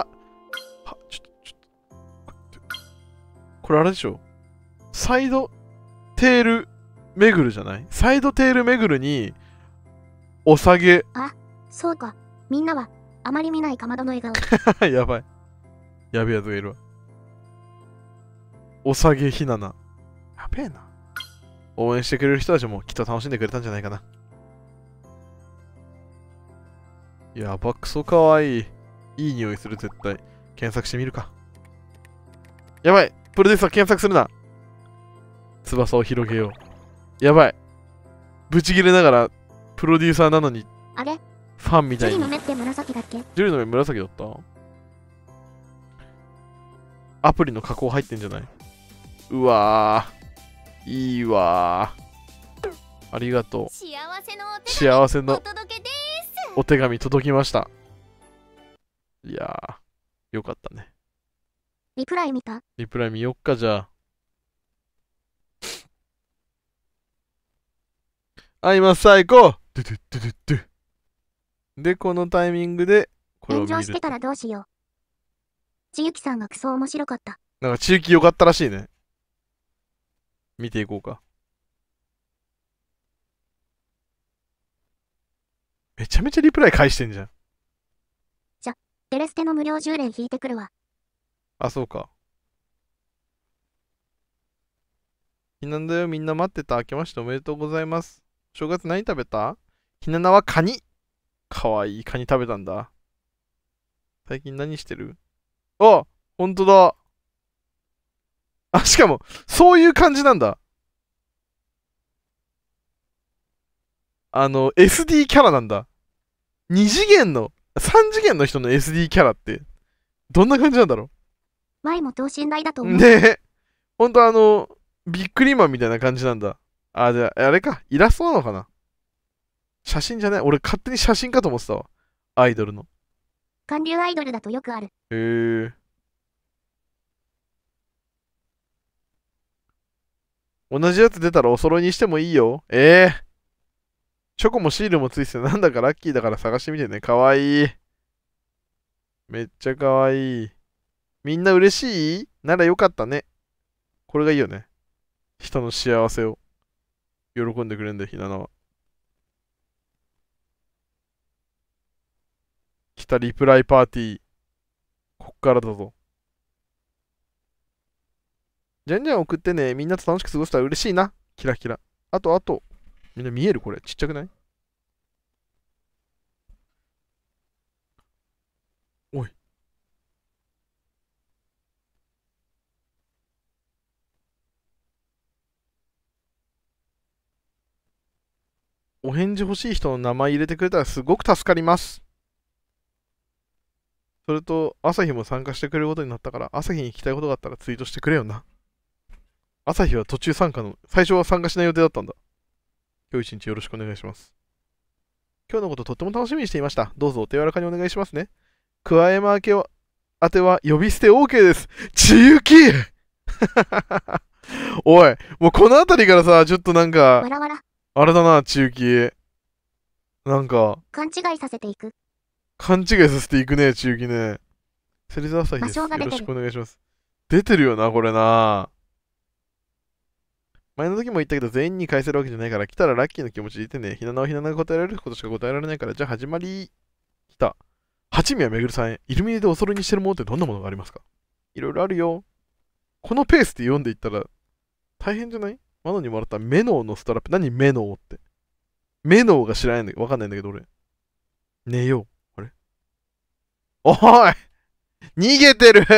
これあれでしょ。サイドテールめぐるじゃない？サイドテールめぐるに、お下げ。 あ、そうか。みんなは、あまり見ないかまどの笑顔。やばい。やべえやつがいるわ。お下げひなな。やべえな。応援してくれる人たちもきっと楽しんでくれたんじゃないかな。 やば、クソかわいい。いい匂いする、絶対。検索してみるか。やばい、プロデューサー検索するな。翼を広げよう。やばい。ブチギレながら、プロデューサーなのに、 あれファンみたいに。 ジュリの目って紫だっけ？ ジュリの目紫だった？アプリの加工入ってんじゃない？うわー。いいわー。ありがとう。幸せのお手紙届きました。いやー、よかったね。 リプライ見た？ リプライ見よっか、じゃあ。今最高！ドゥドゥドゥドゥドゥ。で、このタイミングで、これを見る。 炎上してたらどうしよう。千雪さんがクソ面白かった。 なんか、千雪よかったらしいね。見ていこうか。めちゃめちゃリプライ返してんじゃん。 じゃ、デレステの無料10連引いてくるわ。 あ、そうか。ひなだよ、みんな待ってた。明けましておめでとうございます。正月何食べた？ひななはカニ。かわいいカニ食べたんだ。最近何してる？あ、ほんとだ。あ、しかも、そういう感じなんだ。SD キャラなんだ。2次元の、3次元の人の SD キャラって、どんな感じなんだろう。前も等身大だと思う。 ねえ。ほんとビックリマンみたいな感じなんだ。あ、じゃあ、あれか。イラストなのかな？写真じゃない？俺勝手に写真かと思ってたわ。アイドルの。 韓流アイドルだとよくある。 へえ。同じやつ出たらお揃いにしてもいいよ。チョコもシールもついててなんだかラッキーだから探してみてね。かわいい。めっちゃかわいい。みんな嬉しい？ならよかったね。これがいいよね。人の幸せを喜んでくれるんだよ、ひななは。来たリプライパーティー。こっからだぞ。じゃんじゃん送ってね。みんなと楽しく過ごせたら嬉しいな。キラキラ。あと。みんな見える？これ。ちっちゃくない？おい。お返事欲しい人の名前入れてくれたらすごく助かります。それと、朝日も参加してくれることになったから、朝日に聞きたいことがあったらツイートしてくれよな。朝日は途中参加の、最初は参加しない予定だったんだ。今日一日よろしくお願いします。今日のこととっても楽しみにしていました。どうぞお手柔らかにお願いしますね。桑山明けは、宛ては呼び捨て OK です。ちゆきおい、もうこの辺りからさ、ちょっとなんか、 わらわらあれだな、ちゆき。なんか、 勘違いさせていく。 勘違いさせていくね、ちゆきね。芹沢朝日です。よろしくお願いします。出てるよな、これな。前の時も言ったけど、全員に返せるわけじゃないから、来たらラッキーの気持ちでいてね。ひななはひななが答えられることしか答えられないから、じゃあ始まり。来た。八宮めぐるさんへ、イルミネでお揃いにしてるものってどんなものがありますか？いろいろあるよ。このペースで読んでいったら、大変じゃない？マノにもらったメノーのストラップ。何メノーって。メノーが知らないんだけど、わかんないんだけど、俺。寝よう。あれ？おい！逃げてる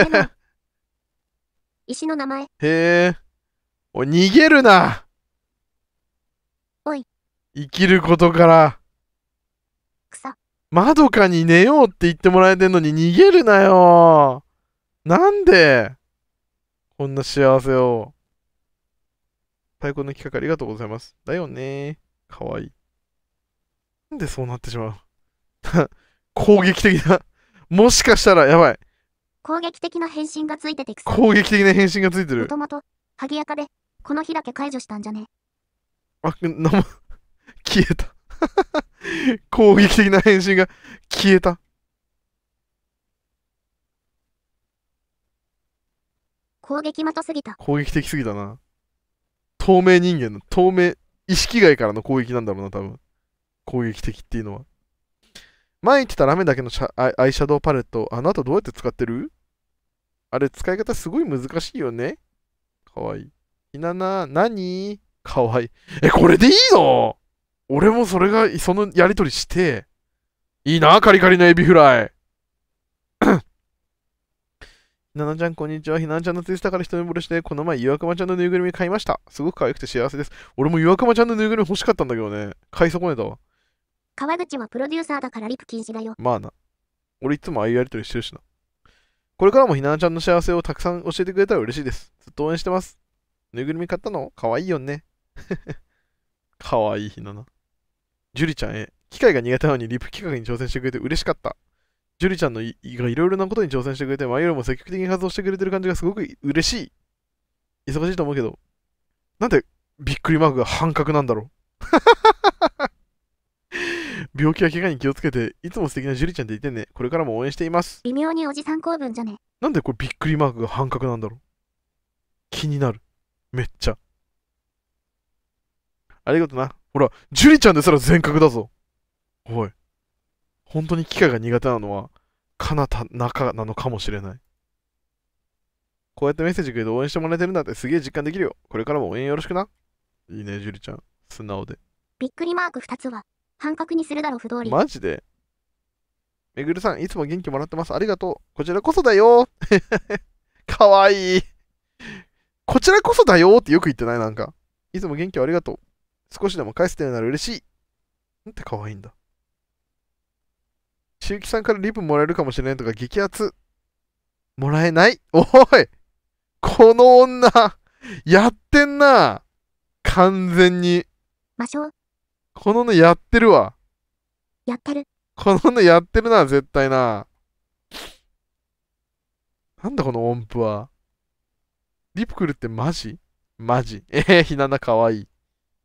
石の名前。 へえ。おい、逃げるな。 おい。 生きることから。 草。 まどかに寝ようって言ってもらえてんのに逃げるなよ。なんでこんな幸せを。太鼓の企画ありがとうございます。だよね。かわいい。なんでそうなってしまう攻撃的な。もしかしたらやばい。 攻撃的な変身がついててくさ。 攻撃的な変身がついてる。 もともと、萩やかで、この日だけ解除したんじゃね。 消えた。攻撃的な変身が消えた。 攻撃的すぎた。 攻撃的すぎたな。透明人間の、透明、意識外からの攻撃なんだろうな、多分。攻撃的っていうのは。前言ってたラメだけのアイシャドウパレット、あの後どうやって使ってる？あれ使い方すごい難しいよね。かわいい。ひなな、何？かわいい。これでいいの？俺もそのやりとりして、 いいな、カリカリのエビフライ。ひななちゃん、こんにちは。ひななちゃんのツイスターから一目惚れして、この前、ゆわくまちゃんのぬいぐるみ買いました。すごく可愛くて幸せです。俺もゆわくまちゃんのぬいぐるみ欲しかったんだけどね。買い損ねたわ。 川口はプロデューサーだからリプ禁止だよ。 まあな。俺いつもああいうやりとりしてるしな。これからもひななちゃんの幸せをたくさん教えてくれたら嬉しいです。ずっと応援してます。ぬいぐるみ買ったのかわいいよね。かわいいひなな。ジュリちゃんへ。機械が苦手なのにリプ企画に挑戦してくれて嬉しかった。ジュリちゃんがいろいろなことに挑戦してくれて、前よりも積極的に活動してくれてる感じがすごく嬉しい。忙しいと思うけど、なんでびっくりマークが半角なんだろう。病気や怪我に気をつけて、いつも素敵なジュリちゃんでいてね。これからも応援しています。 微妙におじさん構文じゃね。 なんでこれびっくりマークが半角なんだろう。気になる。めっちゃ。ありがとな。ほら、ジュリちゃんですら全角だぞ。おい。本当に機械が苦手なのは、かなた中なのかもしれない。こうやってメッセージくれて応援してもらえてるんだってすげえ実感できるよ。これからも応援よろしくな。いいね、ジュリちゃん。素直で。 びっくりマーク2つは、半角にするだろ、不通り。 マジでめぐるさん、いつも元気もらってます。ありがとう。こちらこそだよ。かわいい。こちらこそだよってよく言ってないなんか。いつも元気をありがとう。少しでも返せてるなら嬉しい。なんてかわいいんだ。しゆきさんからリプもらえるかもしれないとか激アツ。もらえない。おいこの女やってんな。完全に。 魔性。 この女やってるわ。 やってる。 この女やってるな、絶対な。なんだこの音符は。リプ来るってマジマジ。ひななかわいい。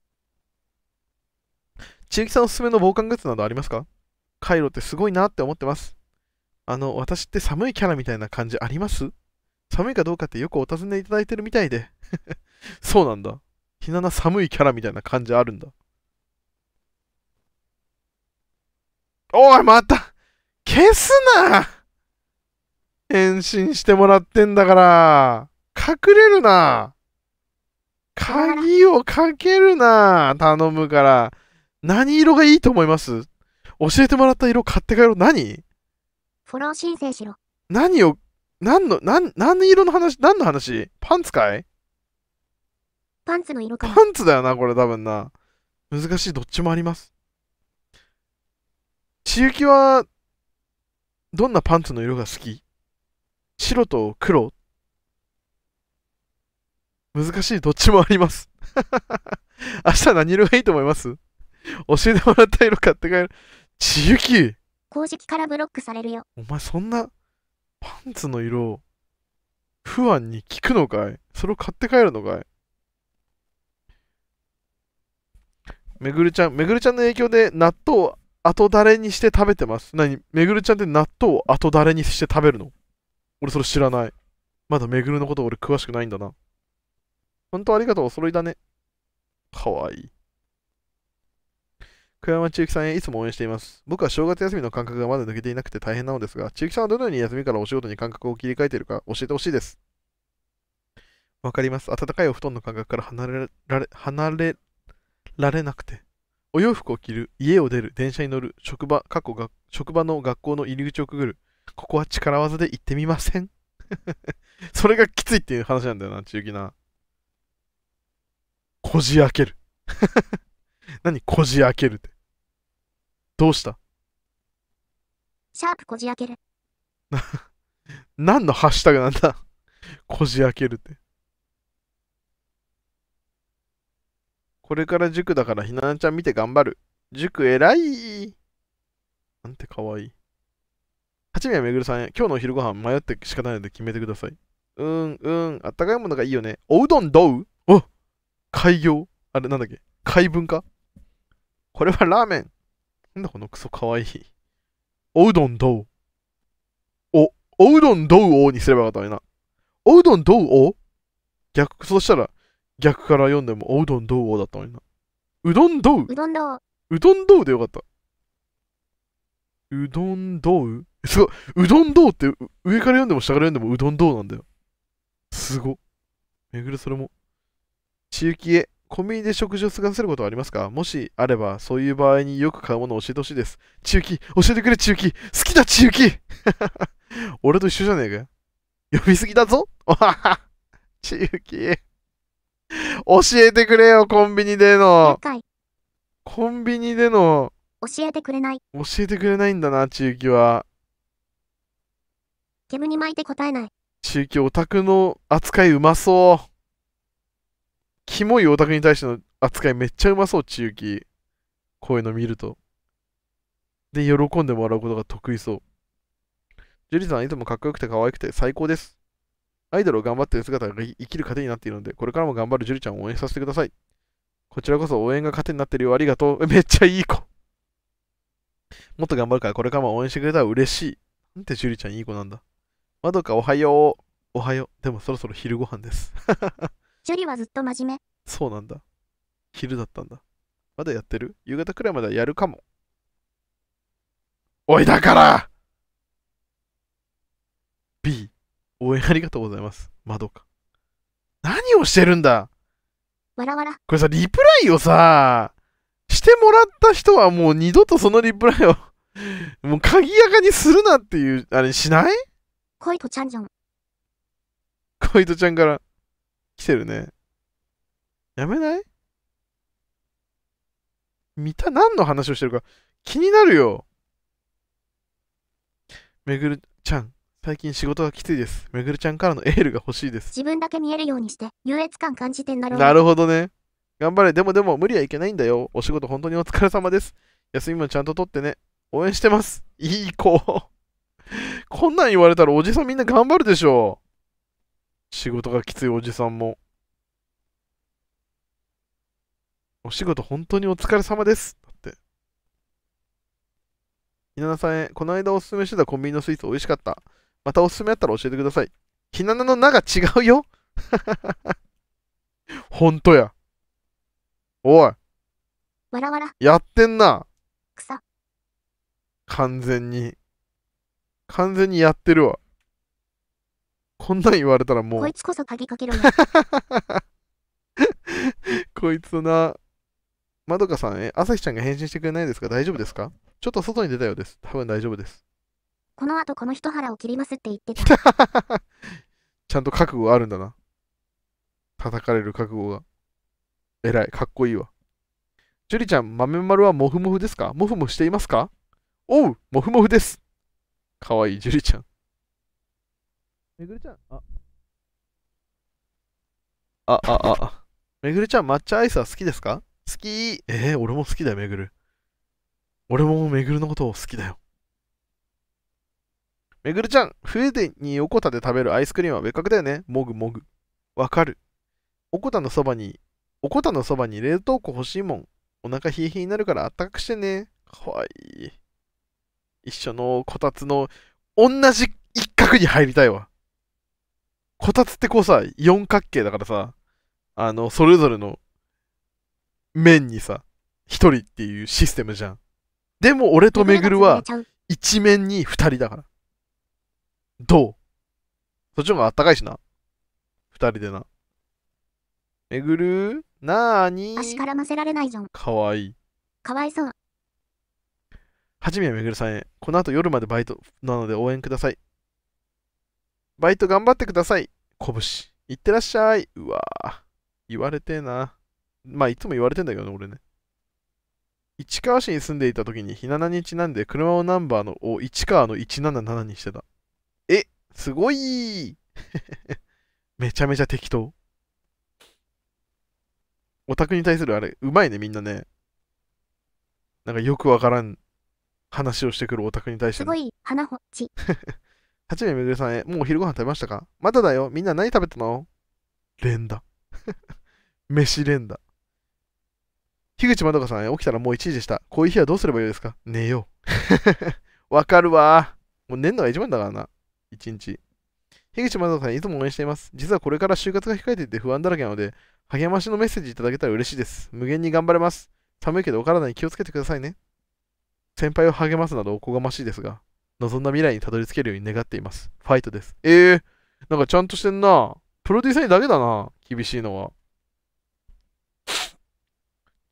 ちゆきさんおすすめの防寒グッズなどありますか？カイロってすごいなって思ってます。私って寒いキャラみたいな感じあります？寒いかどうかってよくお尋ねいただいてるみたいで。そうなんだ。ひなな寒いキャラみたいな感じあるんだ。おい、また消すな！返信してもらってんだから。隠れるな。鍵をかけるな。頼むから。何色がいいと思います？教えてもらった色買って帰ろう。何？ フォロー申請しろ。 何を、何色の話？何の話？パンツかい？ パンツの色かな。 パンツだよな、これ多分な。難しい、どっちもあります。ちゆきは、どんなパンツの色が好き？白と黒？難しい、どっちもあります。明日何色がいいと思います？教えてもらった色買って帰る。ちゆき公式からブロックされるよ。 お前そんなパンツの色を不安に聞くのかい？それを買って帰るのかい？めぐるちゃんの影響で納豆を後だれにして食べてます。めぐるちゃんって納豆を後だれにして食べるの？俺それ知らない。まだめぐるのこと俺詳しくないんだな。本当ありがとう、お揃いだね。かわいい。桑山千雪さんへいつも応援しています。僕は正月休みの感覚がまだ抜けていなくて大変なのですが、千雪さんはどのように休みからお仕事に感覚を切り替えているか教えてほしいです。わかります。暖かいお布団の感覚から離れられなくて。お洋服を着る、家を出る、電車に乗る、職場の学校の入り口をくぐる。ここは力技で行ってみません？それがきついっていう話なんだよな、千雪な。こじ開ける。何こじ開けるって。どうした？ シャープこじ開ける。 何のハッシュタグなんだ？こじ開けるって。これから塾だからひななちゃん見て頑張る。塾偉い。なんてかわいい。八宮めぐるさんへ、今日のお昼ご飯迷って仕方ないので決めてください。あったかいものがいいよね。おうどんどう？お！開業？あれなんだっけ？開文か？これはラーメン。なんだこのクソかわいい。おうどんどう。おうどんどうおにすればよかったのにな。おうどんどうお？そうしたら逆から読んでもおうどんどうおだったのにな。うどんどう？ うどんどう。 うどんどうでよかった。うどんどう？すごい。うどんどうって上から読んでも下から読んでもうどんどうなんだよ。すご。めぐるそれも。ちゆきへ、 コンビニで食事を過ごせることはありますか？もしあれば、そういう場合によく買うものを教えてほしいです。千雪、教えてくれ千雪。好きだ千雪俺と一緒じゃねえか。呼びすぎだぞ千雪。教えてくれよ、コンビニでの。コンビニでの。 教えてくれない。 教えてくれないんだな、千雪は。 煙に巻いて答えない。 千雪、オタクの扱いうまそう。キモいオタクに対しての扱いめっちゃうまそう、千雪。こういうの見ると。で、喜んでもらうことが得意そう。ジュリさん、いつもかっこよくて可愛くて最高です。アイドルを頑張っている姿が生きる糧になっているので、これからも頑張るジュリちゃんを応援させてください。こちらこそ応援が糧になっているよ。ありがとう。めっちゃいい子。もっと頑張るからこれからも応援してくれたら嬉しい。なんてジュリちゃんいい子なんだ。まどかおはよう。おはよう。でもそろそろ昼ご飯です。 ジュリはずっと真面目。 そうなんだ。昼だったんだ。まだやってる？夕方くらいまでやるかも。おいだから！B、応援ありがとうございます。まどか。何をしてるんだ？ わらわら。 これさ、リプライをさ、してもらった人はもう二度とそのリプライをもう鍵やかにするなっていう、あれしない？ 恋とちゃんじゃん。 恋とちゃんから来てるね。やめない？何の話をしてるか気になるよ。めぐるちゃん、最近仕事がきついです。めぐるちゃんからのエールが欲しいです。 自分だけ見えるようにして優越感感じてんだろう。 なるほどね。頑張れ。でも無理はいけないんだよ。お仕事本当にお疲れ様です。休みもちゃんと取ってね。応援してます。いい子。こんなん言われたらおじさんみんな頑張るでしょ。仕事がきついおじさんも。お仕事本当にお疲れ様です。だって。ひななさんへ、この間おすすめしてたコンビニのスイーツ美味しかった。またおすすめあったら教えてください。ひななの名が違うよ。ほんとや。おい。 わらわら。 やってんな。 草。 完全にやってるわ。こんなん言われたらもう。 こいつこそ鍵かけろよ。 こいつな。まどかさんへ、朝日ちゃんが返信してくれないですか？大丈夫ですか？ちょっと外に出たようです。多分大丈夫です。 この後この一腹を切りますって言ってた。 ちゃんと覚悟があるんだな。叩かれる覚悟が。偉い、かっこいいわ。ジュリちゃん、豆丸はモフモフですか？モフモフしていますか？おう、モフモフです。かわいい、ジュリちゃん。めぐるちゃん、めぐるちゃん、抹茶アイスは好きですか？好き。俺も好きだよ、めぐる。俺もめぐるのことを好きだよ。めぐるちゃん、冬におこたで食べるアイスクリームは別格だよね。もぐもぐ。わかる。おこたのそばに冷凍庫欲しいもん。お腹冷え冷えになるからあったかくしてね。かわいい。一緒のこたつの同じ一角に入りたいわ。こたつってこうさ、四角形だからさ、それぞれの面にさ、一人っていうシステムじゃん。でも俺とめぐるは一面に二人だから。どう？そっちの方があったかいしな。二人でな。めぐるなーに足絡ませられないじゃん。 かわいい。 かわいそう。 はじめやめぐるさんへ。この後夜までバイトなので応援ください。バイト頑張ってください。こぶし。いってらっしゃい。うわぁ。言われてえな。まあいつも言われてんだけどね、俺ね。市川市に住んでいた時にひななにちなんで車のナンバーのを市川の177にしてた。すごいめちゃめちゃ適当。オタクに対するあれ、うまいね、みんなね。なんかよくわからん話をしてくるオタクに対して。 すごい、花ほっち。 はじめめぐるさんへ、もうお昼ご飯食べましたか？まだだよ。みんな何食べたの？連打。飯連打。樋口まどかさんへ、起きたらもう1時でした。こういう日はどうすればいいですか？寝よう。わかるわ。もう寝んのが一番だからな。1日。樋口まどかさん、いつも応援しています。実はこれから就活が控えていて不安だらけなので、励ましのメッセージいただけたら嬉しいです。無限に頑張れます。寒いけどお体に気をつけてくださいね。先輩を励ますなどおこがましいですが、望んだ未来にたどり着けるように願っています。ファイトです。なんかちゃんとしてんな。プロデューサーにだけだな。厳しいのは。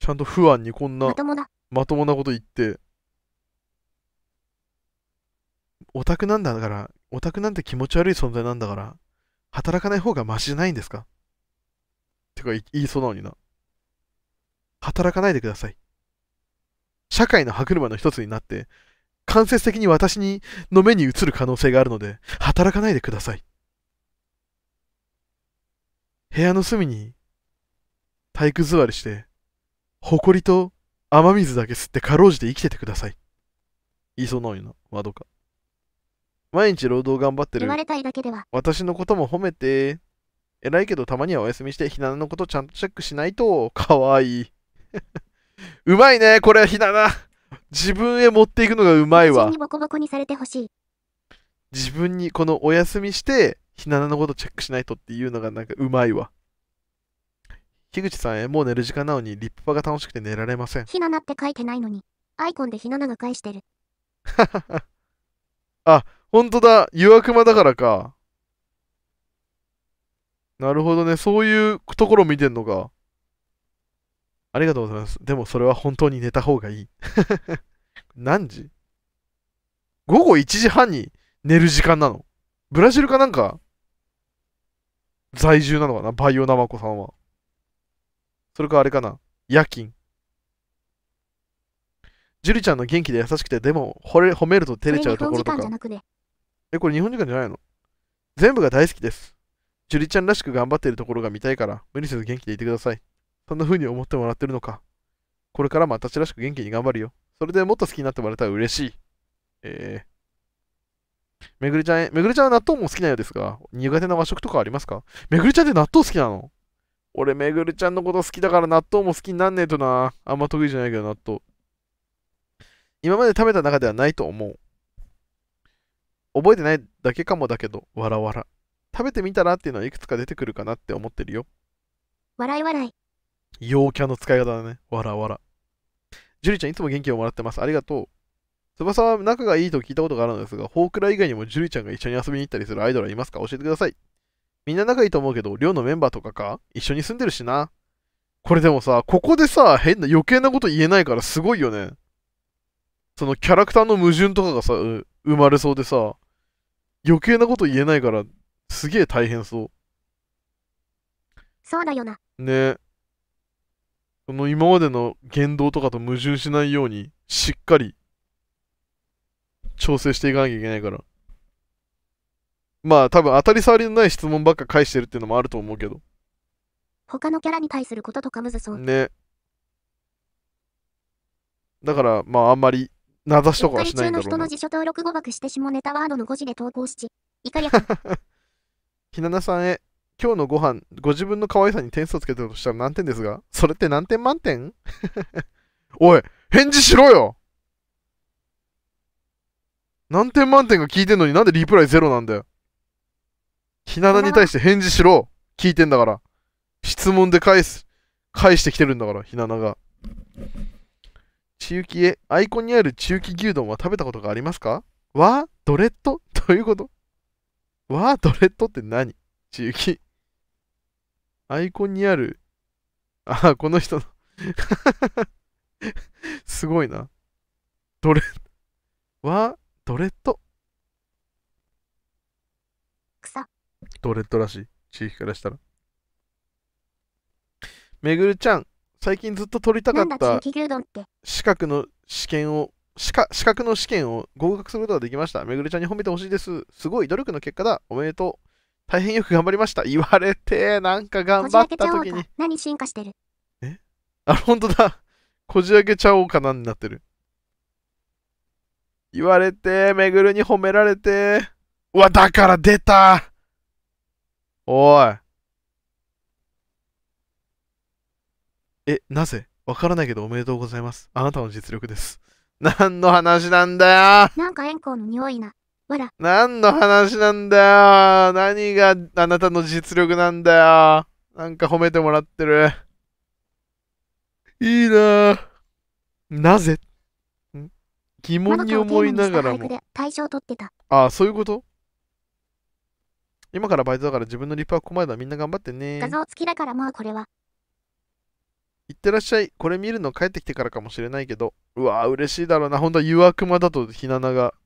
ちゃんと不安にこんなまともなこと言って。オタクなんだから、オタクなんて気持ち悪い存在なんだから、働かない方がマシじゃないんですかってか言いそうなのにな。働かないでください。社会の歯車の一つになって、間接的に私の目に映る可能性があるので、働かないでください。部屋の隅に体育座りして、埃と雨水だけ吸ってかろうじて生きててください。言いそうなのにな、まどか。毎日労働頑張ってる。 言われたいだけでは。 私のことも褒めて。偉いけどたまにはお休みして、ひななのことちゃんとチェックしないと。かわいい。うまいね、これ、ひなな。自分へ持っていくのがうまいわ。 自分にボコボコにされてほしい。 自分にこのお休みして、ひななのことチェックしないとっていうのがなんかうまいわ。樋口さんへもう寝る時間なのにリップパが楽しくて寝られません。 ひななって書いてないのに、アイコンでひななが返してる。 あ、ほんとだ。湯悪魔だからか。なるほどね。そういうところ見てんのか。ありがとうございます。でもそれは本当に寝た方がいい。何時？午後1時半に寝る時間なの？ブラジルかなんか在住なのかな、バイオナマコさんは。それかあれかな、夜勤。ジュリちゃんの元気で優しくて、でも褒めると照れちゃうところとか。これ日本時間じゃないの？全部が大好きです。ジュリちゃんらしく頑張っているところが見たいから、無理せず元気でいてください。そんな風に思ってもらってるのか。これからも私らしく元気に頑張るよ。それでもっと好きになってもらえたら嬉しい。めぐりちゃんは納豆も好きなようですが、苦手な和食とかありますか？めぐりちゃんって納豆好きなの？俺、めぐるちゃんのこと好きだから納豆も好きになんねえとな。あんま得意じゃないけど、納豆。今まで食べた中ではないと思う。覚えてないだけかもだけど、わらわら。食べてみたらっていうのはいくつか出てくるかなって思ってるよ。 笑い笑い。 陽キャの使い方だね。わらわら。ジュリちゃんいつも元気をもらってます。ありがとう。翼は仲がいいと聞いたことがあるのですが、フォークラ以外にもジュリちゃんが一緒に遊びに行ったりするアイドルはいますか？教えてください。みんな仲いいと思うけど、寮のメンバーとかか？一緒に住んでるしな。これでもさ、ここでさ、変な余計なこと言えないからすごいよね。そのキャラクターの矛盾とかがさ、生まれそうでさ、余計なこと言えないから、すげえ大変そう。 そうだよな。 ね。その今までの言動とかと矛盾しないように、しっかり調整していかなきゃいけないから。まあ多分当たり障りのない質問ばっか返してるっていうのもあると思うけど。 他のキャラに対することとかむずそう。 ね。だからまああんまり名指しとかはしないんだろうな。 中の人の辞書登録誤爆して下ネタワードの5時で投稿しち。いかりゃ。 ひななさんへ、今日のご飯、ご自分の可愛さに点数をつけてるとしたら何点ですが、それって何点満点？おい、返事しろよ！何点満点が聞いてんのになんでリプライゼロなんだよ。ひななに対して返事しろ。聞いてんだから。質問で返してきてるんだから、ひななが。ちゆきへ、アイコンにあるちゆき牛丼は食べたことがありますか？ドレッド？どういうこと？ドレッドって何？ちゆき。アイコンにある、この人のすごいな。ドレッド。ドレッドらしい。地域からしたら。めぐるちゃん、最近ずっと取りたかった資格の試験を合格することができました。めぐるちゃんに褒めてほしいです。すごい努力の結果だ。おめでとう。大変よく頑張りました。言われて、なんか頑張った時に。 何進化してる？ ほんとだ。こじ開けちゃおうかなになってる。言われて、めぐるに褒められて。だから出た。おい。なぜ？わからないけどおめでとうございます。あなたの実力です。何の話なんだよ。 なんか円光の匂いな。 何の話なんだよ。何があなたの実力なんだよ。なんか褒めてもらってる。いいな。なぜ？疑問に思いながらも。そういうこと？今からバイトだから自分のリップはここまでだ。みんな頑張ってね。 画像付きだからまあこれは。 いってらっしゃい。これ見るの帰ってきてからかもしれないけど。うわー、嬉しいだろうな。ほんとは、湯悪魔だと、ひななが。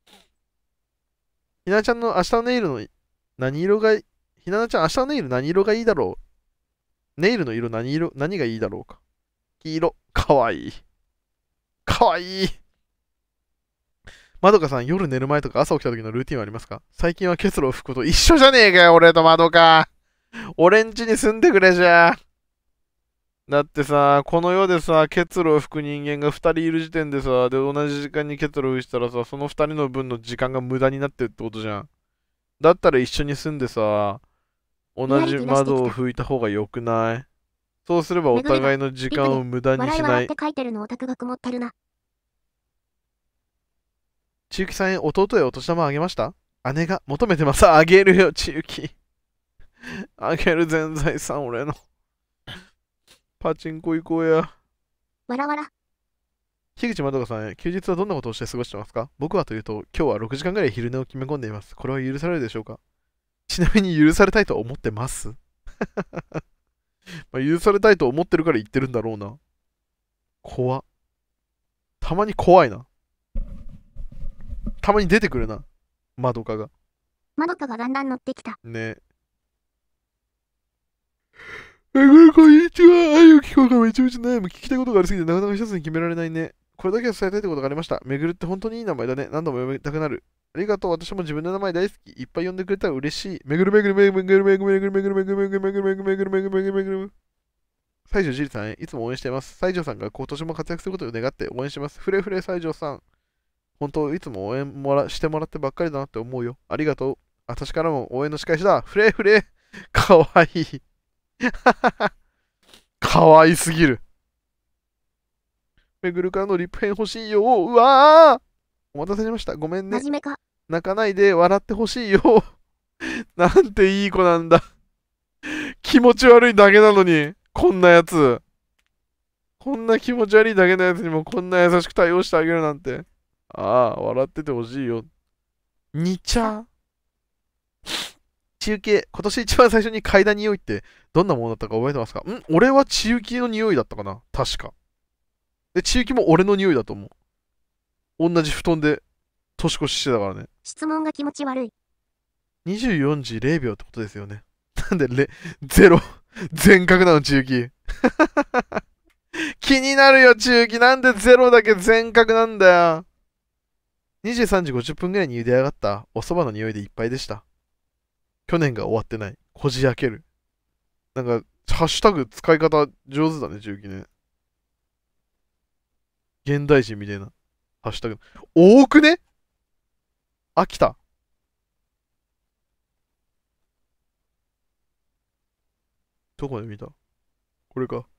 ひなちゃんの明日のネイルの何色が、ひななちゃん明日のネイル何色がいいだろう。ネイルの色何がいいだろうか。黄色。かわいい。かわいい。まどかさん、夜寝る前とか朝起きた時のルーティンはありますか？最近は結露を吹くこと一緒じゃねえかよ、俺とまどか。俺ん家に住んでくれじゃ。だってさ、この世でさ、結露を吹く人間が2人いる時点でさ、で、同じ時間に結露を吹いたらさ、その2人の分の時間が無駄になってるってことじゃん。だったら一緒に住んでさ、同じ窓を拭いた方が良くない？そうすればお互いの時間を無駄にしない。ちゆきさんへ弟へお年玉あげました？姉が求めてます。あげるよ、ちゆき。あげる全財産、俺の。パチンコ行こうや。 わらわら。 樋口まどかさんへ、休日はどんなことをして過ごしてますか？僕はというと、今日は6時間ぐらい昼寝を決め込んでいます。これは許されるでしょうか？ちなみに許されたいと思ってますまあ許されたいと思ってるから言ってるんだろうな。怖っ。たまに怖いな。たまに出てくるな。まどかが。 まどかがだんだん乗ってきた。 ね。こんにちは。愛を聞こうかめちゃめちゃ悩む。聞きたいことがありすぎてなかなか一つに決められないね。これだけは伝えたいってことがありました。めぐるって本当にいい名前だね。何度も呼びたくなる。ありがとう。私も自分の名前大好き。いっぱい呼んでくれたら嬉しい。めぐるめぐるめぐるめぐるめぐるめぐるめぐるめぐるめぐるめぐるめぐるめぐるめぐるめぐるめぐる。西条じりさんへいつも応援しています。西条さんが今年も活躍することを願って応援します。フレフレ西条さん。本当いつも応援してもらってばっかりだなって思うよ。ありがとう。私からも応援の仕返しだ。フレフレ。かわいい。かわいすぎる。めぐるからのリップ編欲しいよ。うわーお待たせしました。ごめんね。泣かないで笑ってほしいよ。なんていい子なんだ。気持ち悪いだけなのに。こんなやつ。こんな気持ち悪いだけのやつにもこんな優しく対応してあげるなんて。ああ、笑っててほしいよ。にちゃ中継、今年一番最初に嗅いだ匂いってどんなものだったか覚えてますか？俺は千雪の匂いだったかな確か。で、千雪も俺の匂いだと思う。同じ布団で年越ししてたからね。 質問が気持ち悪い。 24時0秒ってことですよね。なんでゼロ、全角なの、千雪。気になるよ、千雪。なんでゼロだけ全角なんだよ。23時50分ぐらいに茹で上がったお蕎麦の匂いでいっぱいでした。去年が終わってない。こじ開ける。なんか、ハッシュタグ使い方上手だね、重機ね。現代人みたいな。ハッシュタグ。多くね？あ、来た。どこで見た？これか。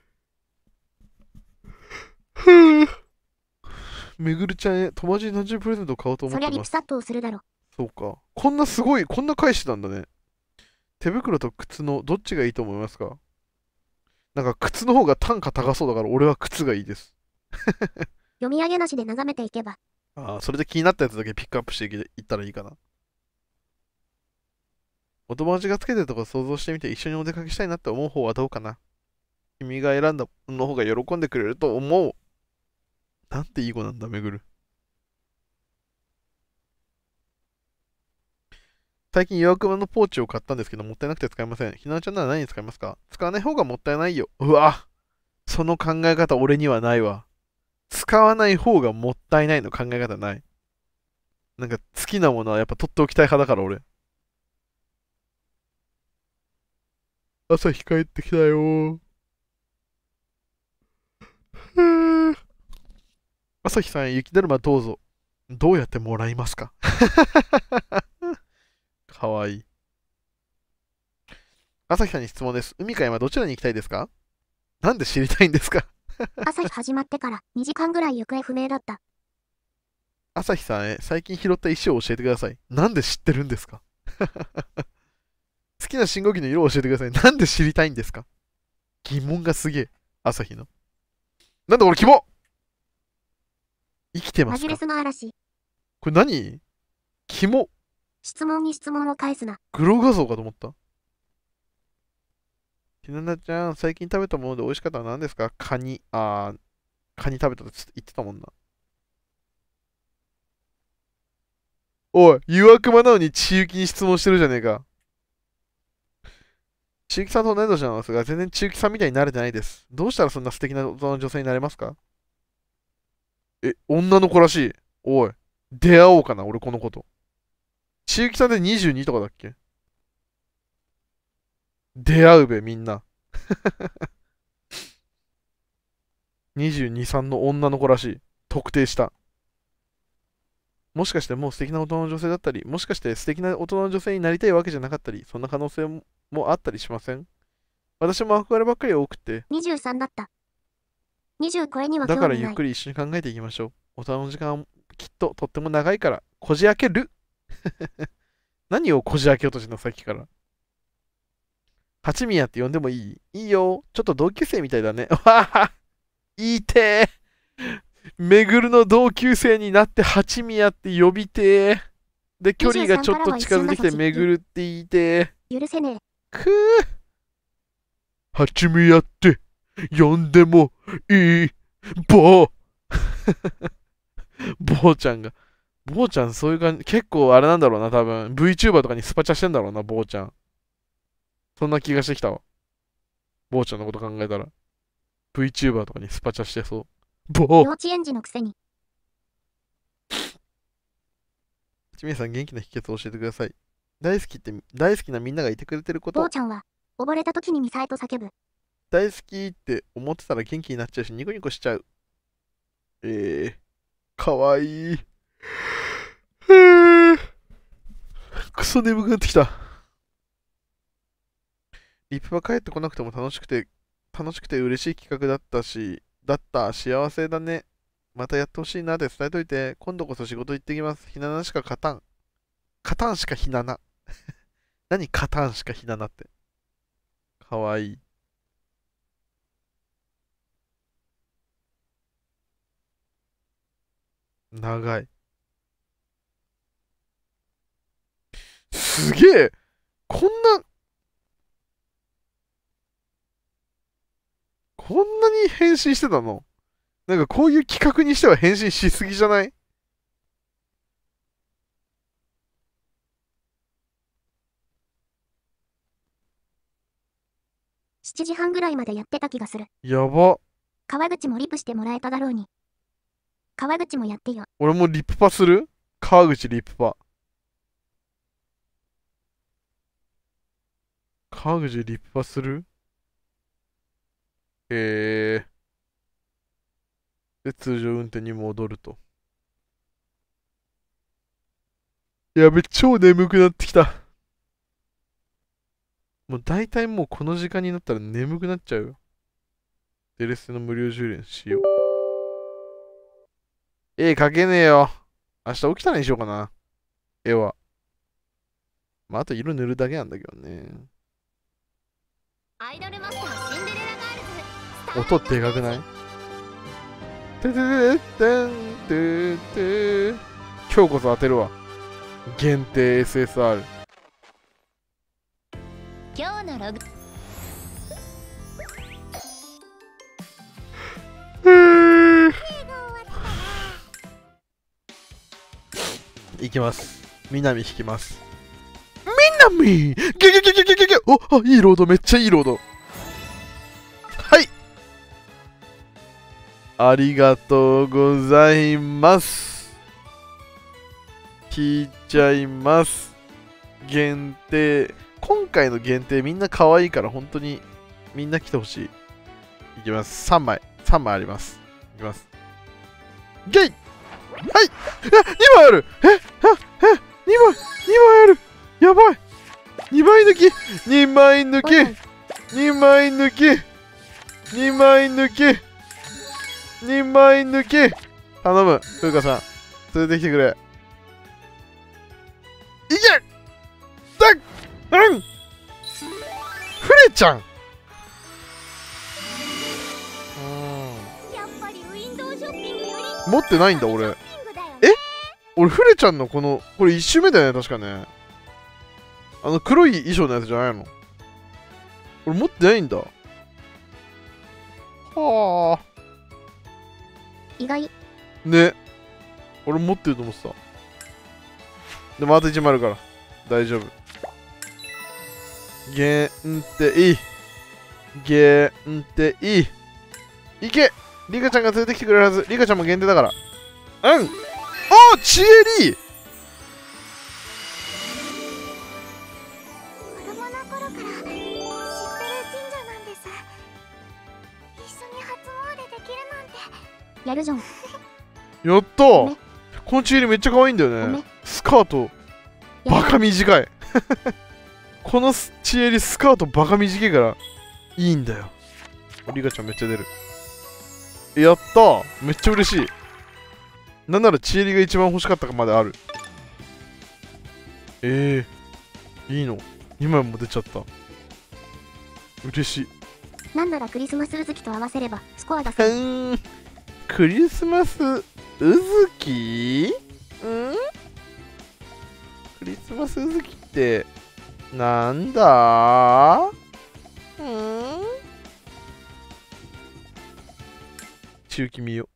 めぐるちゃんへ友達に誕生日プレゼントを買おうと思ってます。 そりゃリプサットをするだろ。 そうか。こんなすごい、こんな返しなんだね。手袋と靴のどっちがいいと思いますか？なんか靴の方が単価高そうだから俺は靴がいいです。 読み上げなしで眺めていけば。 ああ、それで気になったやつだけピックアップしていったらいいかな。お友達がつけてるとこ想像してみて一緒にお出かけしたいなって思う方はどうかな。君が選んだの方が喜んでくれると思う。なんていい子なんだ、めぐる。最近、予約のポーチを買ったんですけど、もったいなくて使いません。ひなちゃんなら何に使いますか？使わない方がもったいないよ。うわ、その考え方俺にはないわ。使わない方がもったいないの考え方ない。なんか好きなものはやっぱ取っておきたい派だから俺。朝日帰ってきたよ。朝日さん、雪だるまどうぞ。どうやってもらいますか？かわいい。朝日さんに質問です。海か山どちらに行きたいですか？なんで知りたいんですか？ 朝日始まってから2時間ぐらい行方不明だった。 朝日さんへ最近拾った石を教えてください。なんで知ってるんですか？好きな信号機の色を教えてください。なんで知りたいんですか？疑問がすげえ。朝日の。なんだこれ、キモ！生きてますか？マジレスの嵐。 これ何？キモ。 質問に質問を返すな。 グロ画像かと思った。 ひななちゃん、最近食べたもので美味しかったのは何ですか？カニ。カニ食べたと言ってたもんな。おい、誘惑魔なのに千雪に質問してるじゃねえか。千雪さんと同い年なんですが、全然千雪さんみたいになれてないです。どうしたらそんな素敵な大人の女性になれますか？女の子らしい。おい、出会おうかな、俺この子と。千雪さんで22とかだっけ？出会うべ、みんな。22、3の女の子らしい。特定した。もしかしてもう素敵な大人の女性だったり、もしかして素敵な大人の女性になりたいわけじゃなかったり、そんな可能性もあったりしません？私も憧ればっかり多くて。 23だった。20超えには興味ない。 だからゆっくり一緒に考えていきましょう。大人の時間はきっととっても長いから、こじ開ける。何をこじ開けようとしてんの、さっきから。八宮って呼んでもいい？いいよ。ちょっと同級生みたいだね。わは言いてー。めぐるの同級生になって八宮って呼びてー。で、距離がちょっと近づいてきてめぐるって言いてー。許せねえ。 くー。八宮って呼んでもいい。坊ちゃんが。坊ちゃんそういう感じ。結構あれなんだろうな、多分。VTuber とかにスパチャしてんだろうな、坊ちゃん。そんな気がしてきたわ。坊ちゃんのこと考えたら。VTuber とかにスパチャしてそう。 幼稚園児のくせに。 ちみやさん、元気な秘訣を教えてください。大好きなみんながいてくれてること。 坊ちゃんは、溺れた時にミサイと叫ぶ。 大好きって思ってたら元気になっちゃうし、ニコニコしちゃう。かわいい。クソ眠くなってきた。リップは帰ってこなくても楽しくて嬉しい企画だった幸せだね。またやってほしいなって伝えといて、今度こそ仕事行ってきます。ひななしか勝たん。勝たんしかひなな。何勝たんしかひななって。かわいい。長い。すげえ。こんなに変身してたの？なんかこういう企画にしては変身しすぎじゃない？ 7時半ぐらいまでやってた気がする。 やば。 川口もリプしてもらえただろうに。川口もやってよ。 俺もリップパする？川口リップパ。川口リップパする？で、通常運転に戻ると。やべ、超眠くなってきた。もう大体もうこの時間になったら眠くなっちゃうよ。デレステの無料充電しよう。絵描けねえよ。明日起きたらにしようかな。絵は。まあ、あと色塗るだけなんだけどね。 アイドルマスターシンデレラガールズ。 音でかくない？ててててんてて。今日こそ当てるわ。限定 SSR。 今日のログ。 いきます。南引きます。南！ギュギュギュギュギュギュギュ！お、いいロード、めっちゃいいロード。はい。ありがとうございます。聞いちゃいます。限定。今回の限定みんな可愛いから本当にみんな来てほしい。いきます。3枚あります。いきます。ゲイ！はい！2枚ある！2枚ある！やばい！ 2 枚抜き2枚抜き2枚抜き2枚抜き2枚抜き頼む、風花さん連れてきてくれ。いけ！フレちゃん。持ってないんだ俺。俺フレちゃんのこれ1周目だよね確かね。黒い衣装のやつじゃないの？ 俺持ってないんだ。はあ。 意外。 ね。俺持ってると思ってた。でもあと1枚あるから。大丈夫。限定。限定。いけ！リカちゃんが連れてきてくれるはず。リカちゃんも限定だから。うん！おー！チエリー！ 子供の頃から知ってる神社なんです。一緒に初詣できるなんて。 やるじゃん。 やったー！このチエリーめっちゃ可愛いんだよね。スカートバカ短い。このチエリースカートバカ短いからいいんだよ。リカちゃんめっちゃ出る。やったー！めっちゃ嬉しい。なんならチエリが一番欲しかったかまである。いいの ?2 枚も出ちゃった。嬉しい。 なんならクリスマスうずきと合わせればスコアがクリスマスうずき？クリスマスうずきってなんだ？中期見よ。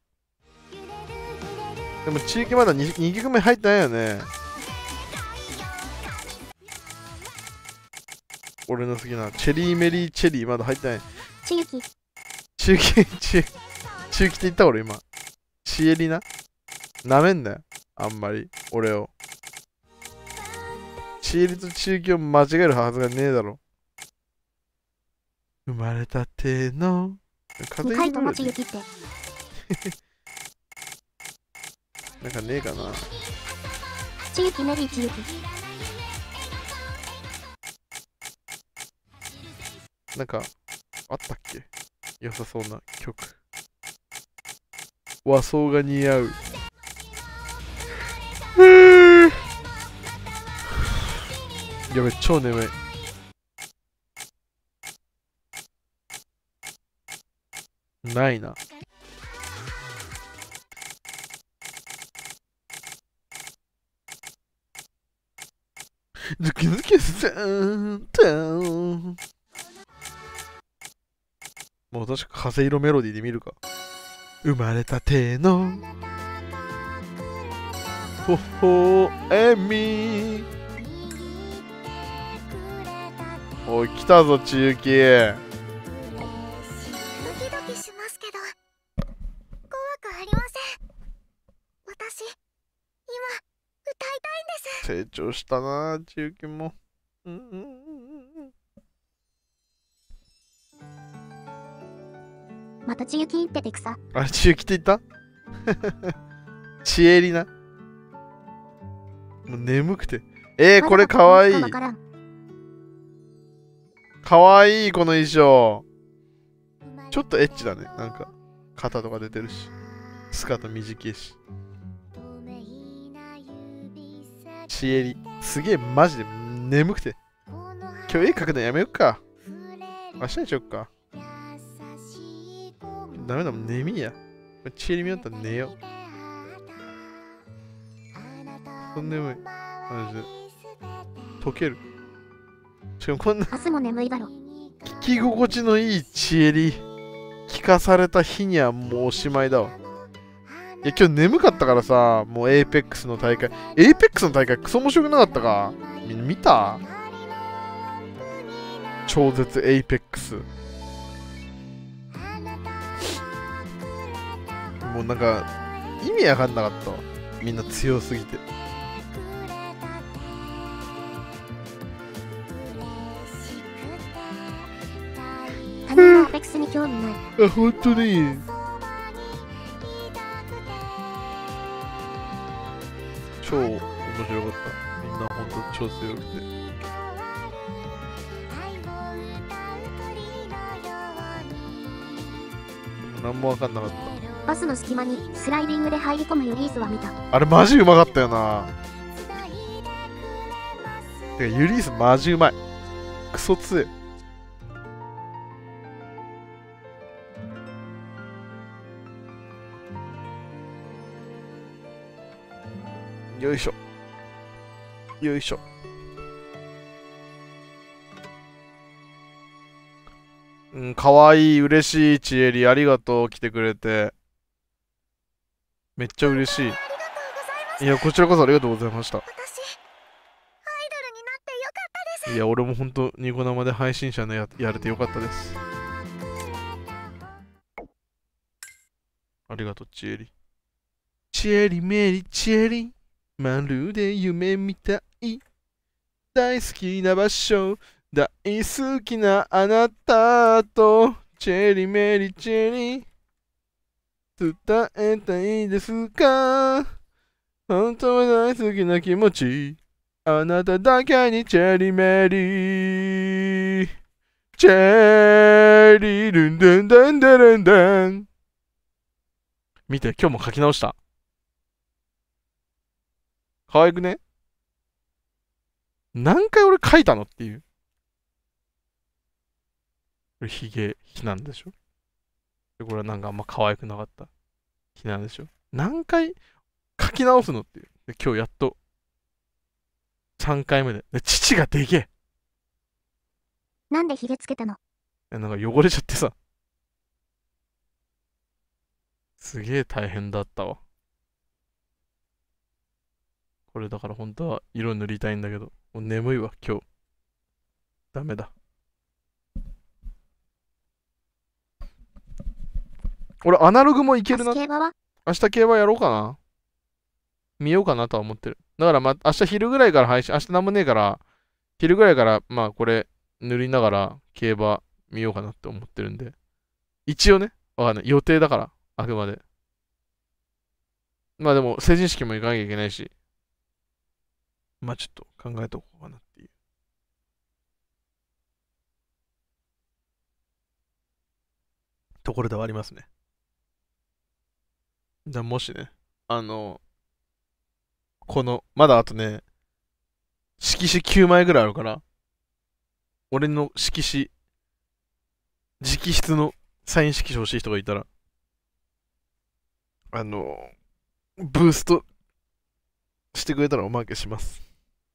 でも中期まだ 2曲目入ってないよね。俺の好きなチェリーメリーチェリーまだ入ってない。 中期って言った俺今。チエリな。なめんなよ。あんまり俺を。チエリと中期を間違えるはずがねえだろ。生まれたての 2回ともちゆきってなんかねえかな。 ちゆきメリーちゆき。 なんかあったっけ？良さそうな曲。和装が似合う。やべ、超眠い。ないな。ズキズキスーンタン。もう確か風色メロディーで見るか。生まれたてのほほえみ。おい来たぞちゆき。 ドキドキしますけど怖くありません。私今歌いたいんです。 成長したなちゆきも。 またちゆきっててくさ。 あれちゆきって言ったちえりな。もう眠くて。これかわいい。かわいいこの衣装。ちょっとエッチだね。なんか肩とか出てるし、スカート短いし。ちえりすげえマジで眠くて。今日絵描くのやめよっか。明日にしよっか。ダメだもん、眠いや。ちえり見よったら寝よう。そんな眠い。マジで溶ける。しかもこんな明日も眠いだろ。 聞き心地のいいちえり聞かされた日にはもうおしまいだわ。いや今日眠かったからさ、もうエイペックスの大会クソ面白くなかったか。みんな見た？超絶エイペックス。もうなんか意味わかんなかったわ。みんな強すぎて。 他人はアペックスに興味ない。 あ、本当に超面白かった。みんな本当超強くて。何も分かんなかった。 バスの隙間にスライディングで入り込むユリースは見た。 あれマジうまかったよな。てかユリースマジうまい。クソ強い。よいしょよいしょ。 うん、かわいい、嬉しい、ちえり、ありがとう、来てくれて。めっちゃ嬉しい。いや、こちらこそありがとうございました。いや、俺もほんと、ニコ生で配信者のやれてよかったです。ありがとう、ちえり。ちえりめりちえり、まるで夢みたい。大好きな場所、大好きなあなたと、チェリメリチェリ、伝えたいですか？本当は大好きな気持ち、あなただけにチェリメリ、チェリルンドンドンドルンドン。見て、今日も書き直した。可愛くね？何回俺書いたのっていう。ヒゲ、ヒなんでしょ？で、これはなんかあんま可愛くなかった。ヒなんでしょ？何回書き直すのっていう。で、今日やっと3回目で。父がでけえ。 なんでヒゲつけたの？ なんか汚れちゃってさ。すげえ大変だったわ。これだから本当は色塗りたいんだけど、もう眠いわ、今日。ダメだ。俺、アナログもいけるな。明日競馬やろうかな。見ようかなとは思ってる。だから明日昼ぐらいから配信、明日なんもねえから、昼ぐらいから、まあこれ塗りながら競馬見ようかなって思ってるんで。一応ね、わかんない。予定だから、あくまで。まあでも、成人式も行かなきゃいけないし、まあちょっと考えておこうかなっていう。ところではありますね。じゃあもしね、まだあとね、色紙9枚ぐらいあるから、俺の色紙、直筆のサイン色紙欲しい人がいたら、ブーストしてくれたらおまけします。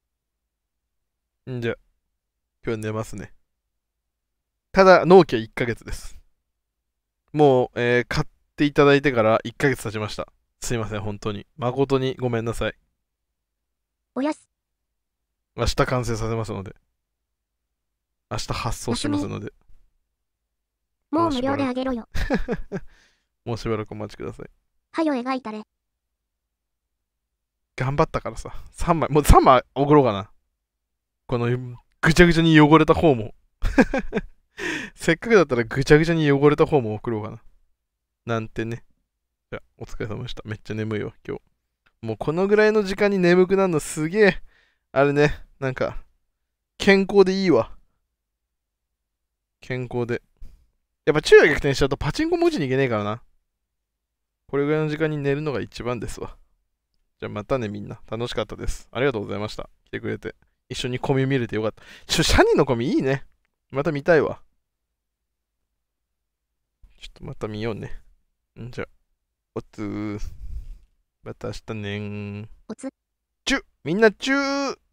んじゃ、今日寝ますね。ただ、納期は1ヶ月です。もう、買っていただいてから1ヶ月経ちました。すいません、本当に。誠にごめんなさい。 おやす。 明日完成させますので。明日発送しますので。 もう無料であげろよ。 もうしばらくお待ちください。 はよ描いたれ。 頑張ったからさ。3枚、もう3枚送ろうかな。このぐちゃぐちゃに汚れた方も。せっかくだったらぐちゃぐちゃに汚れた方も送ろうかな。なんてね。じゃあ、お疲れ様でした。めっちゃ眠いわ、今日。もうこのぐらいの時間に眠くなるのすげえ。あれね、なんか、健康でいいわ。健康で。やっぱ昼夜逆転しちゃうとパチンコも打ちに行けねえからな。これぐらいの時間に寝るのが一番ですわ。じゃあまたねみんな。楽しかったです。ありがとうございました。来てくれて。一緒にコミ見れてよかった。シャニのコミいいね。また見たいわ。ちょっとまた見ようね。んじゃ、おつー。また明日ねー。 おつ。 みんなチュー